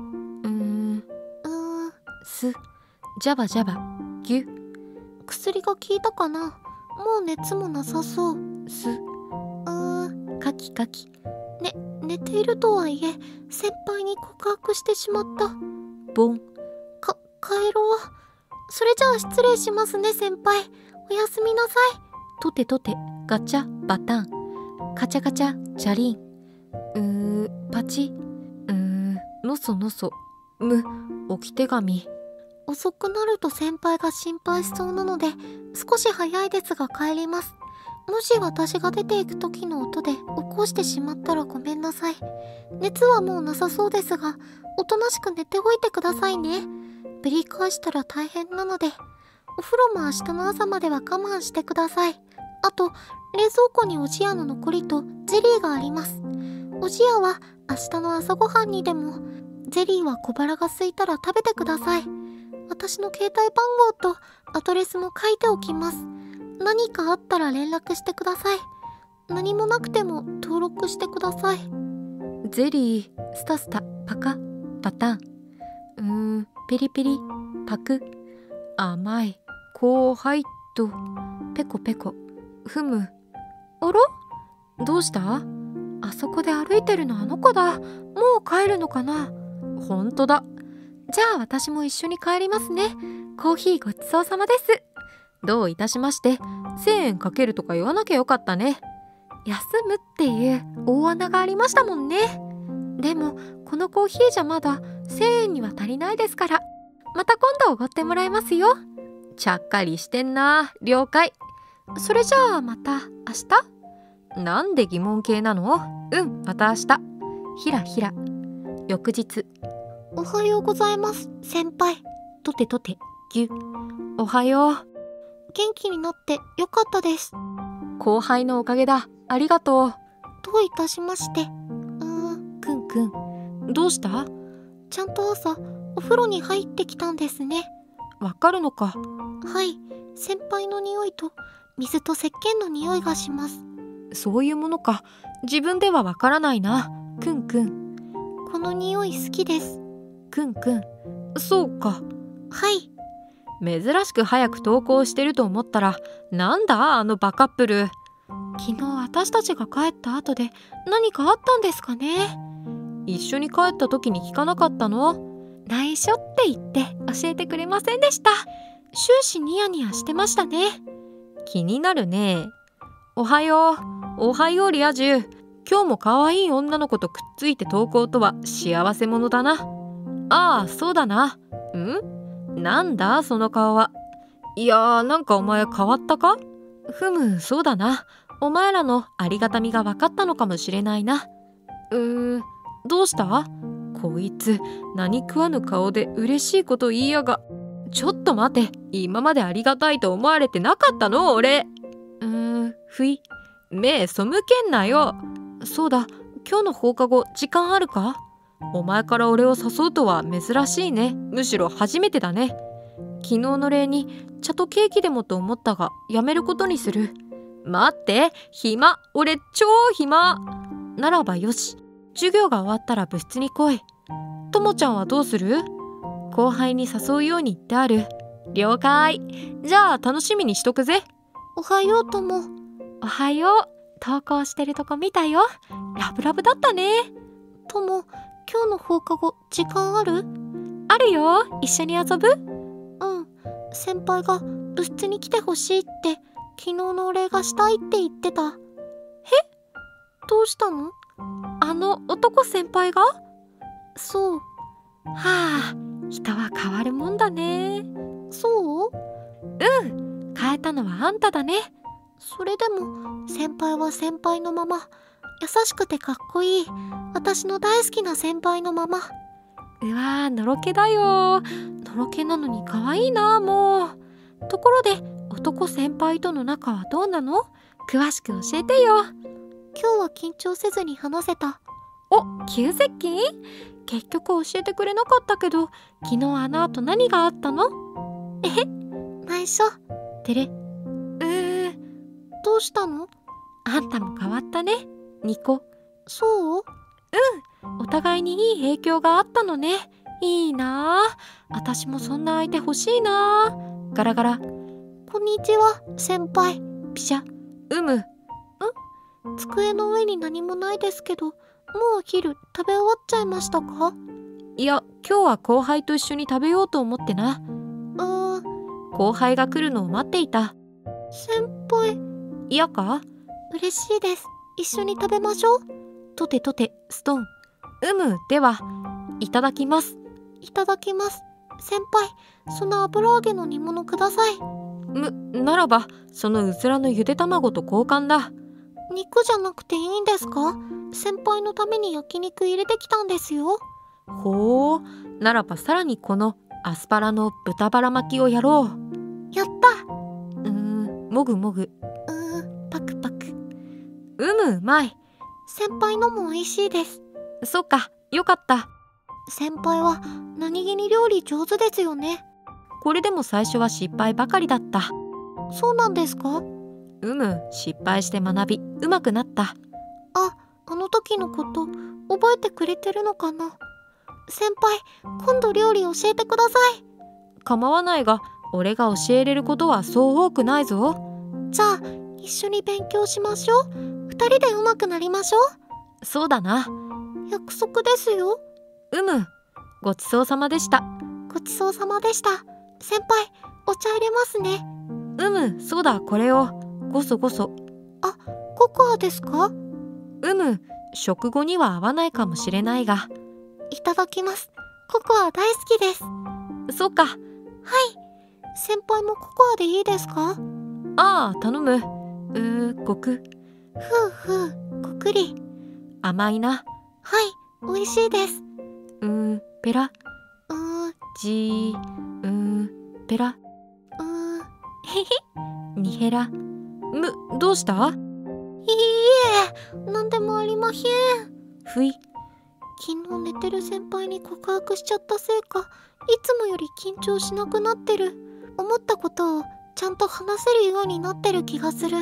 す。ジャバジャバギュ。 薬が効いたかな。もう熱もなさそう。 カキカキ。 寝ているとはいえ先輩に告白してしまった。 ボン。 帰ろう。それじゃあ失礼しますね先輩。おやすみなさい。 とてとて。ガチャバタン。カチャカチャチャリン。パチ。のそのそ。置き手紙。 遅くなると先輩が心配しそうなので少し早いですが帰ります。もし私が出ていく時の音で起こしてしまったらごめんなさい。熱はもうなさそうですがおとなしく寝ておいてくださいね。ぶり返したら大変なので。お風呂も明日の朝までは我慢してください。あと冷蔵庫におじやの残りとゼリーがあります。おじやは明日の朝ごはんにでも。ゼリーは小腹が空いたら食べてください。私の携帯番号とアドレスも書いておきます。何かあったら連絡してください。何もなくても登録してください。 ゼリー、スタスタ、パカ、パタン。ペリペリ、パク。甘い、後輩と、ペコペコ、ふむ。あら？どうした？あそこで歩いてるのあの子だ。もう帰るのかな？ほんとだ。じゃあ私も一緒に帰りますね。コーヒーごちそうさまです。どういたしまして。1000円かけるとか言わなきゃよかったね。休むっていう大穴がありましたもんね。でもこのコーヒーじゃまだ1000円には足りないですから、また今度おごってもらいますよ。ちゃっかりしてんな。了解。それじゃあまた明日？なんで疑問系なの？また明日。ひらひら。翌日。 おはようございます、先輩。 とてとて、ぎゅ。おはよう。 元気になってよかったです。 後輩のおかげだ。ありがとう。 どういたしまして。 くんくん。どうした？ ちゃんと朝、お風呂に入ってきたんですね。 わかるのか？ はい、先輩の匂いと水と石鹸の匂いがします。 そういうものか。自分ではわからないな。くんくん。 この匂い好きです。 くんくん。そうか。 はい。 珍しく早く登校してると思ったら、なんだあのバカップル。 昨日私たちが帰った後で何かあったんですかね。 一緒に帰った時に聞かなかったの？ 内緒って言って教えてくれませんでした。終始ニヤニヤしてましたね。 気になるね。おはよう。おはようリア充。今日も可愛い女の子とくっついて登校とは幸せ者だな。ああ、そうだな。なんだその顔は。いやー、なんかお前変わったか？ふむ、そうだな。お前らのありがたみが分かったのかもしれないな。どうした？こいつ何食わぬ顔で嬉しいこと言いやが。ちょっと待て。今までありがたいと思われてなかったの俺。ふい。目背けんなよ。そうだ、今日の放課後時間あるか？お前から俺を誘うとは珍しいね。むしろ初めてだね。昨日の礼に茶とケーキでもと思ったがやめることにする。待って、暇。俺超暇。ならばよし。授業が終わったら部室に来い。ともちゃんはどうする？後輩に誘うように言ってある。了解。じゃあ楽しみにしとくぜ。 おはようとも。 おはよう。登校してるとこ見たよ。ラブラブだったね。 とも、今日の放課後時間ある？ あるよ。一緒に遊ぶ？ 先輩が部室に来てほしいって昨日のお礼がしたいって言ってた。どうしたの？ あの男先輩が？ そう。 はあ、人は変わるもんだね。 そう？ 変えたのはあんただね。 それでも先輩は先輩のまま、優しくてかっこいい私の大好きな先輩のまま。 うわー、のろけだよ。のろけなのに可愛いな。もう。ところで男先輩との仲はどうなの？詳しく教えてよ。 今日は緊張せずに話せた。 お、急接近？結局教えてくれなかったけど、昨日あの後何があったの？ 内緒。 てれ。 どうしたの？ あんたも変わったね。ニコ。 そう？ お互いにいい影響があったのね。いいなあ。私もそんな相手欲しいなあ。ガラガラ。 こんにちは、先輩。 ピシャ。 机の上に何もないですけど、もうお昼食べ終わっちゃいましたか？ いや、今日は後輩と一緒に食べようと思ってな。後輩が来るのを待っていた。 先輩。 嫌か？ 嬉しいです。一緒に食べましょう。 とてとて、ストーン。では、いただきます。 いただきます。先輩、その油揚げの煮物ください。 ならば、そのうずらのゆで卵と交換だ。 肉じゃなくていいんですか？先輩のために焼肉入れてきたんですよ。 ほう、ならばさらにこのアスパラの豚バラ巻きをやろう。 やった。 もぐもぐ。 パクパク。 うまい。 先輩のも美味しいです。 そっか、よかった。 先輩は何気に料理上手ですよね。 これでも最初は失敗ばかりだった。 そうなんですか？ 失敗して学び、うまくなった。 あの時のこと覚えてくれてるのかな？先輩、今度料理教えてください。 構わないが、俺が教えれることはそう多くないぞ。 じゃあ一緒に勉強しましょう。2人で上手くなりましょう。 そうだな。 約束ですよ。 ごちそうさまでした。 ごちそうさまでした。先輩、お茶入れますね。 そうだ、これをごそごそ。 ココアですか？ 食後には合わないかもしれないが。 いただきます。ココア大好きです。 そうか。 先輩もココアでいいですか？ 頼む。ごく。 ごくり。 甘いな。 美味しいです。 ペラ。ペラ。にへら。どうした？ いいえ、なんでもありません。昨日寝てる先輩に告白しちゃったせいか、いつもより緊張しなくなってる。思ったことをちゃんと話せるようになってる気がする。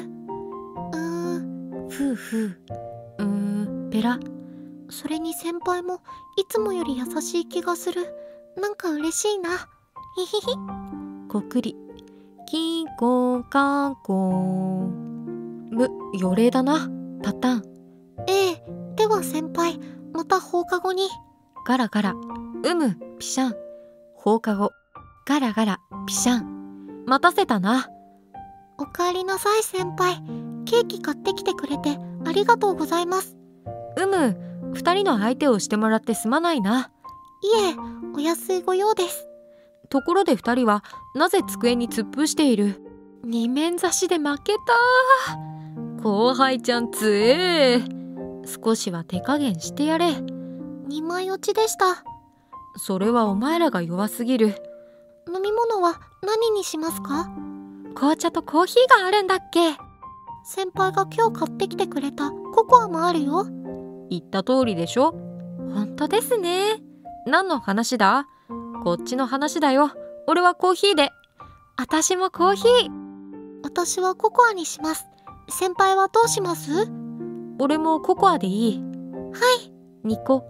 ペラ。それに先輩もいつもより優しい気がする。なんか嬉しいな。 ごくり。キンコンカンコン。予例だな、パターン。 では先輩、また放課後に。 ガラガラ。ピシャン。放課後。ガラガラ、ピシャン。待たせたな。 おかえりなさい先輩。ケーキ買ってきてくれてありがとうございます。 2人の相手をしてもらってすまないな。 いえ、お安いご用です。 ところで2人はなぜ机に突っ伏している？二面差しで負けた。後輩ちゃんつえ少しは手加減してやれ。 2枚落ちでした。 それはお前らが弱すぎる。 飲み物は何にしますか？ 紅茶とコーヒーがあるんだっけ？ 先輩が今日買ってきてくれたココアもあるよ。 言った通りでしょ。本当ですね。何の話だ？こっちの話だよ。俺はコーヒーで。私もコーヒー。 私はココアにします。先輩はどうします？ 俺もココアでいい。2個。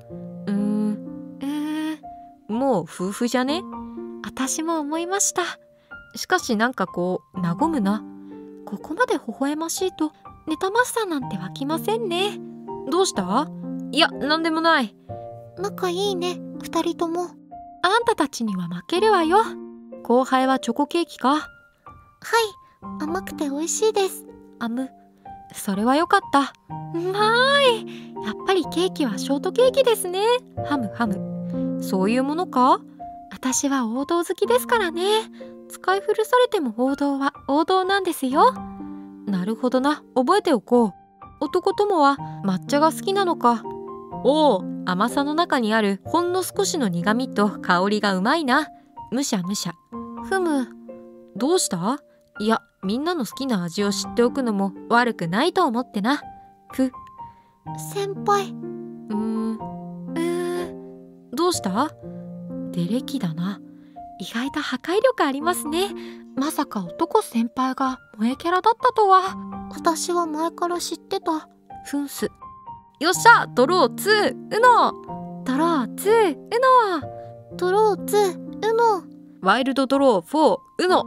もう夫婦じゃね？私も思いました。しかしなんかこう和むな。ここまで微笑ましいと妬ましさなんて湧きませんね。どうした？いや、なんでもない。 仲いいね、2人とも。 あんたたちには負けるわよ。後輩はチョコケーキか？ 甘くて美味しいです。 それはよかった。うまい。やっぱりケーキはショートケーキですね。ハム。そういうものか？私は王道好きですからね。使い古されても王道は王道なんですよ。なるほどな、覚えておこう。男友は抹茶が好きなのか。甘さの中にあるほんの少しの苦味と香りがうまいな。むしゃ。どうした？いや、みんなの好きな味を知っておくのも悪くないと思ってな。 先輩。 どうした？デレキだな。意外と破壊力ありますね。まさか男先輩が萌えキャラだったとは。 私は前から知ってた。 よっしゃ、ドロー2ウノ。ドロー2ウノ。 ドロー2ウノ。 ワイルドドロー4ウノ。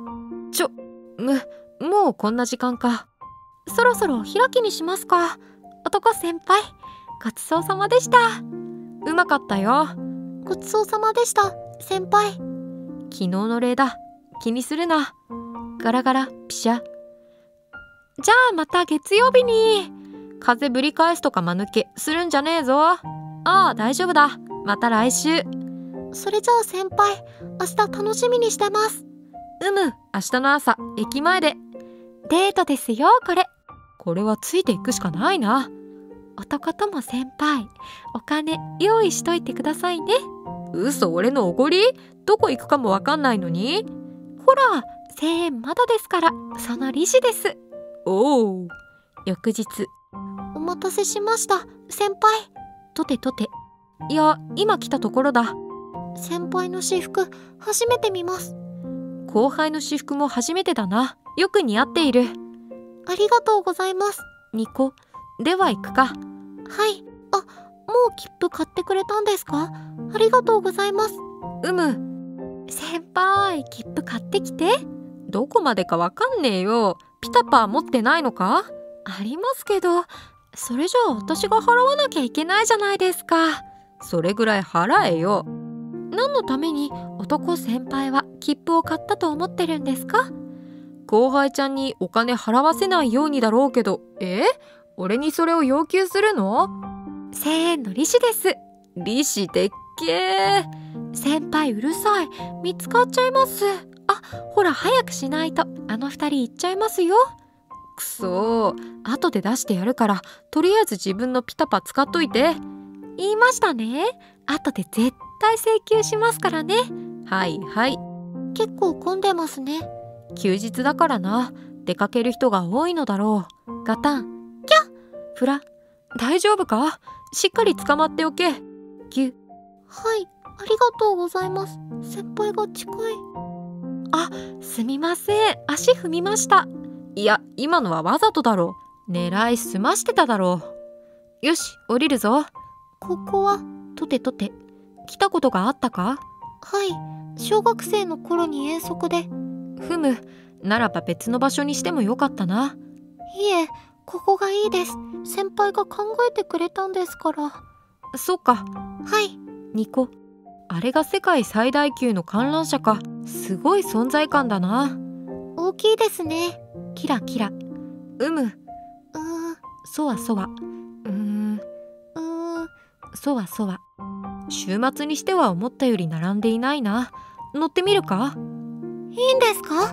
もうこんな時間か。そろそろ開きにしますか。男先輩、ごちそうさまでした。うまかったよ。 ごちそうさまでした先輩。 昨日の礼だ。気にするな。ガラガラピシャ。じゃあまた月曜日に。風ぶり返すとか間抜けするんじゃねえぞ。大丈夫だ。また来週。 それじゃあ先輩、明日楽しみにしてます。 明日の朝駅前でデートですよ。これはついていくしかないな。男とも先輩、お金用意しといてくださいね。嘘、俺のおごり？どこ行くかもわかんないのに。ほら、1000円まだですから、その利子です。翌日。 お待たせしました先輩。 とていや、今来たところだ。 先輩の私服初めて見ます。 後輩の私服も初めてだな。よく似合っている。 ありがとうございます。 ニコ、では行くか。 はい。あ、もう切符買ってくれたんですか？ありがとうございます。先輩、切符買ってきて。 どこまでかわかんねえよ。ピタパー持ってないのか？ ありますけど、それじゃあ私が払わなきゃいけないじゃないですか。 それぐらい払えよ。 何のために男先輩は切符を買ったと思ってるんですか？ 後輩ちゃんにお金払わせないようにだろうけど。俺にそれを要求するの ？1000円の利子です。 利子でっけー。先輩うるさい。見つかっちゃいます。あ、ほら早くしないとあの二人行っちゃいますよ。 くそー、後で出してやるから、とりあえず自分のピタパ使っといて。 言いましたね。後で絶対請求しますからね。 はいはい。 結構混んでますね。 休日だからな。出かける人が多いのだろう。ガタン。 キャッ。 フラ、大丈夫か？しっかり捕まっておけ。ギュ。 はい、ありがとうございます。先輩が近い。あ、すみません。足踏みました。 いや、今のはわざとだろう。狙いすましてただろう。よし、降りるぞ。 ここは？ とてとて。来たことがあったか？ はい、小学生の頃に遠足で。 ふむ、ならば別の場所にしてもよかったな。 いえ、ここがいいです。先輩が考えてくれたんですから。 そっか。 はい。 ニコ、あれが世界最大級の観覧車か。すごい存在感だな。 大きいですね。 キラキラ。そわそわ。そわそわ。週末にしては思ったより並んでいないな。乗ってみるか？ いいんですか？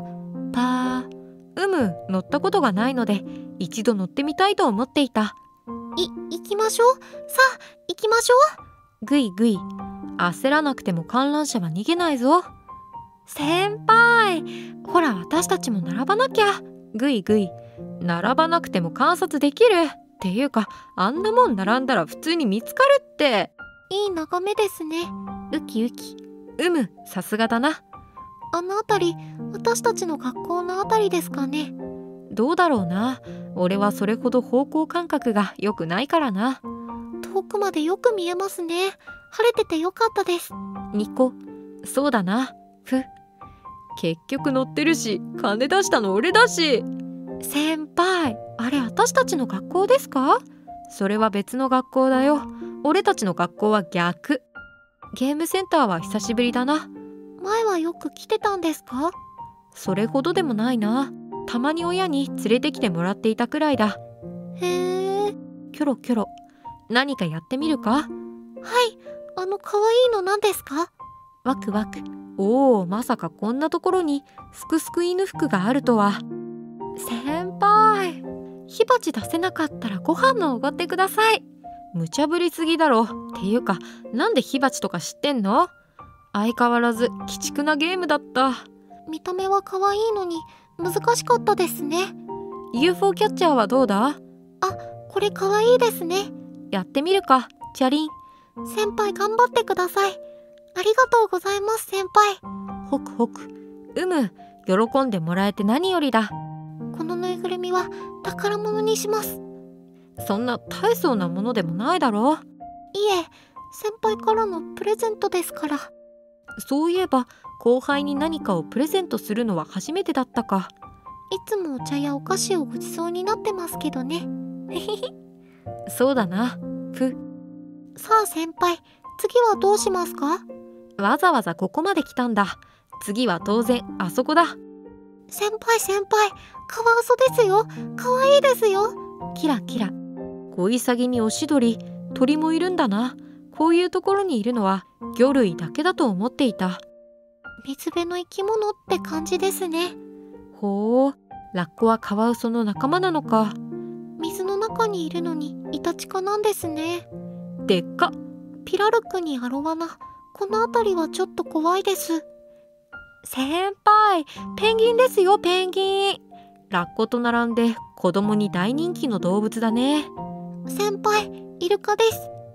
乗ったことがないので一度乗ってみたいと思っていた。 行きましょう。さあ、行きましょう。ぐいぐい。焦らなくても観覧車は逃げないぞ。 先輩、ほら私たちも並ばなきゃ。 ぐいぐい。並ばなくても観察できる。っていうか、あんなもん並んだら普通に見つかるって。 いい眺めですね。ウキウキ。 さすがだな。 あの辺り、私たちの学校の辺りですかね。 どうだろうな。俺はそれほど方向感覚が良くないからな。 遠くまでよく見えますね。晴れててよかったです。 ニコ、そうだな。結局乗ってるし、金出したの俺だし。 先輩、あれ私たちの学校ですか？ それは別の学校だよ。俺たちの学校は逆。ゲームセンターは久しぶりだな。 前はよく来てたんですか？ それほどでもないな。たまに親に連れてきてもらっていたくらいだ。 へえ。 キョロキョロ。何かやってみるか？はい、 可愛いの何ですか？ ワクワク。おお、まさかこんなところにすくすく犬服があるとは。 先輩、火鉢出せなかったらご飯のおごってください。 無茶ぶりすぎだろ。っていうか、なんで火鉢とか知ってんの？相変わらず鬼畜なゲームだった。 見た目は可愛いのに難しかったですね。 UFO キャッチャーはどうだ？ これ可愛いですね。 やってみるか、チャリン。 先輩頑張ってください。ありがとうございます先輩。 ホクホク。喜んでもらえて何よりだ。 このぬいぐるみは宝物にします。 そんな大層なものでもないだろう。 いえ、先輩からのプレゼントですから。 そういえば後輩に何かをプレゼントするのは初めてだったか。 いつもお茶やお菓子をごちそうになってますけどね。 そうだな。 さあ先輩、次はどうしますか？ わざわざここまで来たんだ。次は当然あそこだ。 先輩、カワウソですよ。可愛いですよ。 キラキラ。小イサギにオシドリ、鳥もいるんだな。こういうところにいるのは魚類だけだと思っていた。 水辺の生き物って感じですね。 ほう、ラッコはカワウソの仲間なのか。 水の中にいるのにイタチ科なんですね。 でっか。 ピラルクにアロワナ、この辺りはちょっと怖いです。 先輩、ペンギンですよ、ペンギン。ラッコと並んで子供に大人気の動物だね。 先輩、イルカです。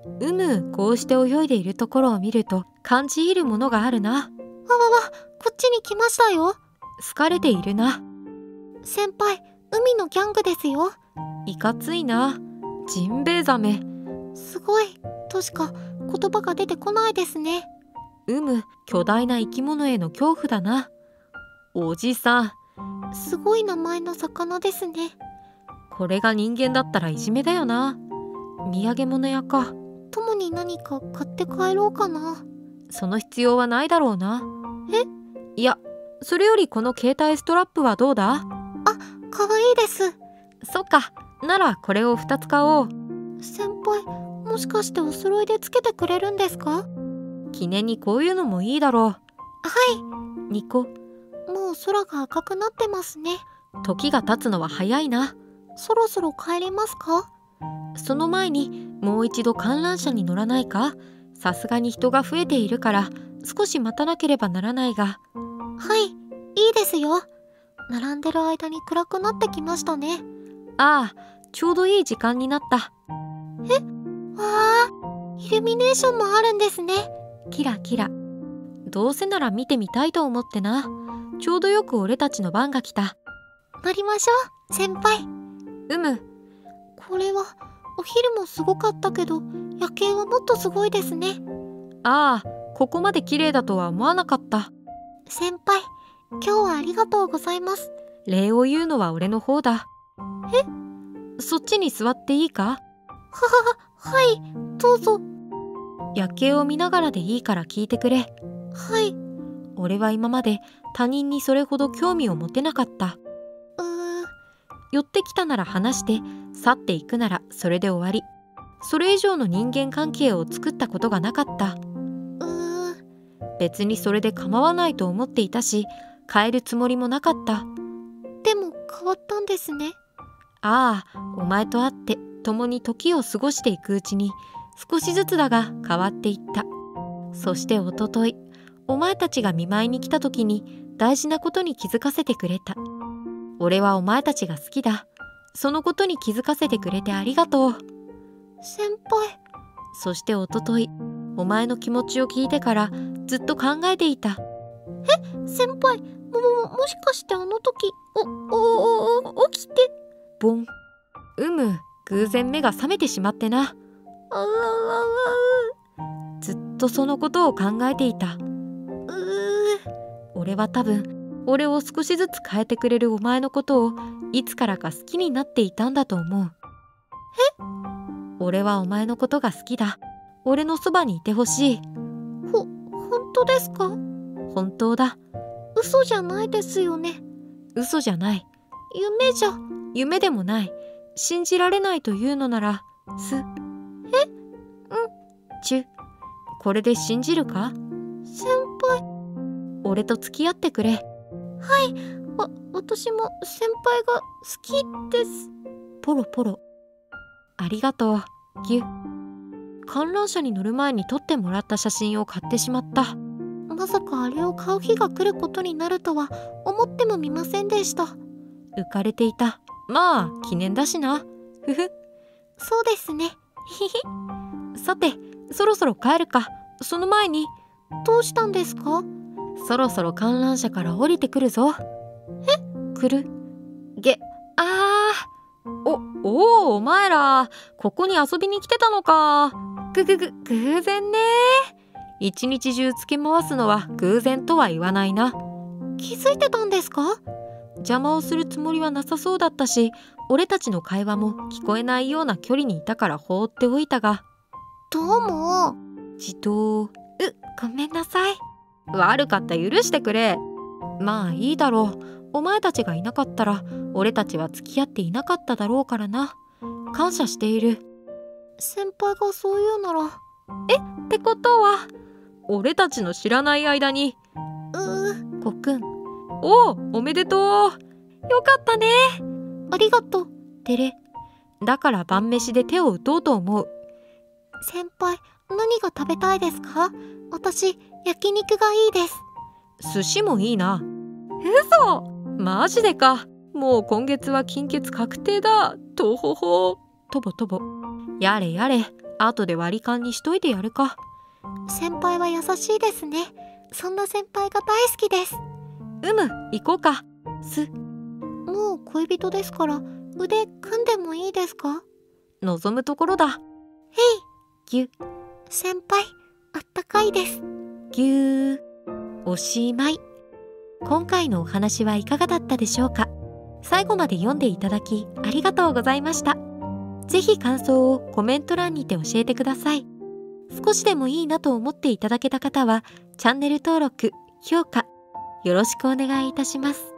こうして泳いでいるところを見ると感じ入るものがあるな。 わわわ、こっちに来ましたよ。 好かれているな。 先輩、海のギャングですよ。 いかついな。ジンベエザメ。 すごいとしか言葉が出てこないですね。 巨大な生き物への恐怖だな。おじさん。 すごい名前の魚ですね。 これが人間だったらいじめだよな。土産物屋か。 友に何か買って帰ろうかな。 その必要はないだろうな。 え？ いや、それよりこの携帯ストラップはどうだ？ かわいいです。 そっか、ならこれを2つ買おう。 先輩、もしかしてお揃いでつけてくれるんですか？ 記念にこういうのもいいだろう。 はい。 ニコ。 もう空が赤くなってますね。 時が経つのは早いな。 そろそろ帰りますか？ その前にもう一度観覧車に乗らないか？さすがに人が増えているから少し待たなければならないが。 はい、いいですよ。並んでる間に暗くなってきましたね。 ああ、ちょうどいい時間になった。 わあ、イルミネーションもあるんですね。 キラキラ。どうせなら見てみたいと思ってな。ちょうどよく俺たちの番が来た。 乗りましょう、先輩。これはお昼もすごかったけど夜景はもっとすごいですね。 ああ、ここまで綺麗だとは思わなかった。 先輩、今日はありがとうございます。 礼を言うのは俺の方だ。そっちに座っていいか？ はい、どうぞ。 夜景を見ながらでいいから聞いてくれ。 はい。 俺は今まで他人にそれほど興味を持てなかった。寄ってきたなら話して去っていくならそれで終わり。それ以上の人間関係を作ったことがなかった。別にそれで構わないと思っていたし変えるつもりもなかった。 でも変わったんですね。 ああ、お前と会って共に時を過ごしていくうちに少しずつだが変わっていった。そしておとといお前たちが見舞いに来た時に大事なことに気づかせてくれた。俺はお前たちが好きだ。そのことに気づかせてくれてありがとう。 先輩。 そしておとといお前の気持ちを聞いてからずっと考えていた。 先輩、もしかしてあの時起きて。 ボン。偶然目が覚めてしまってな。ずっとそのことを考えていた。俺は多分俺を少しずつ変えてくれるお前のことをいつからか好きになっていたんだと思う。俺はお前のことが好きだ。俺のそばにいてほしい。 本当ですか？ 本当だ。 嘘じゃないですよね。 嘘じゃない。 夢でもない。信じられないというのならこれで信じるか？ 先輩。 俺と付き合ってくれ。 はい、私も先輩が好きです。 ポロポロ。ありがとう、ギュ。観覧車に乗る前に撮ってもらった写真を買ってしまった。 まさかあれを買う日が来ることになるとは思ってもみませんでした。 浮かれていた。まあ記念だしな。ふふ。 そうですね。 さて、そろそろ帰るか。その前に。 どうしたんですか？ そろそろ観覧車から降りてくるぞ。来る？お前らここに遊びに来てたのか。偶然ね。一日中つけ回すのは偶然とは言わないな。 気づいてたんですか？ 邪魔をするつもりはなさそうだったし、俺たちの会話も聞こえないような距離にいたから放っておいたが。 どうも。 ごめんなさい。悪かった、許してくれ。まあいいだろう。お前たちがいなかったら俺たちは付き合っていなかっただろうからな。感謝している。 先輩がそう言うなら。 ってことは俺たちの知らない間に。コくん。おめでとう。よかったね。 ありがとう。 てれ。だから晩飯で手を打とうと思う。 先輩、何が食べたいですか？私、焼肉がいいです。 寿司もいいな。嘘！マジでか。もう今月は金欠確定だ。とほほ。とぼとぼ。やれやれ。 後で割り勘にしといてやるか。 先輩は優しいですね。そんな先輩が大好きです。 行こうか。 もう恋人ですから腕組んでもいいですか？ 望むところだ。 ぎゅ。先輩、あったかいです。 ぎゅー。おしまい。今回のお話はいかがだったでしょうか。最後まで読んでいただきありがとうございました。ぜひ感想をコメント欄にて教えてください。少しでもいいなと思っていただけた方はチャンネル登録、評価よろしくお願いいたします。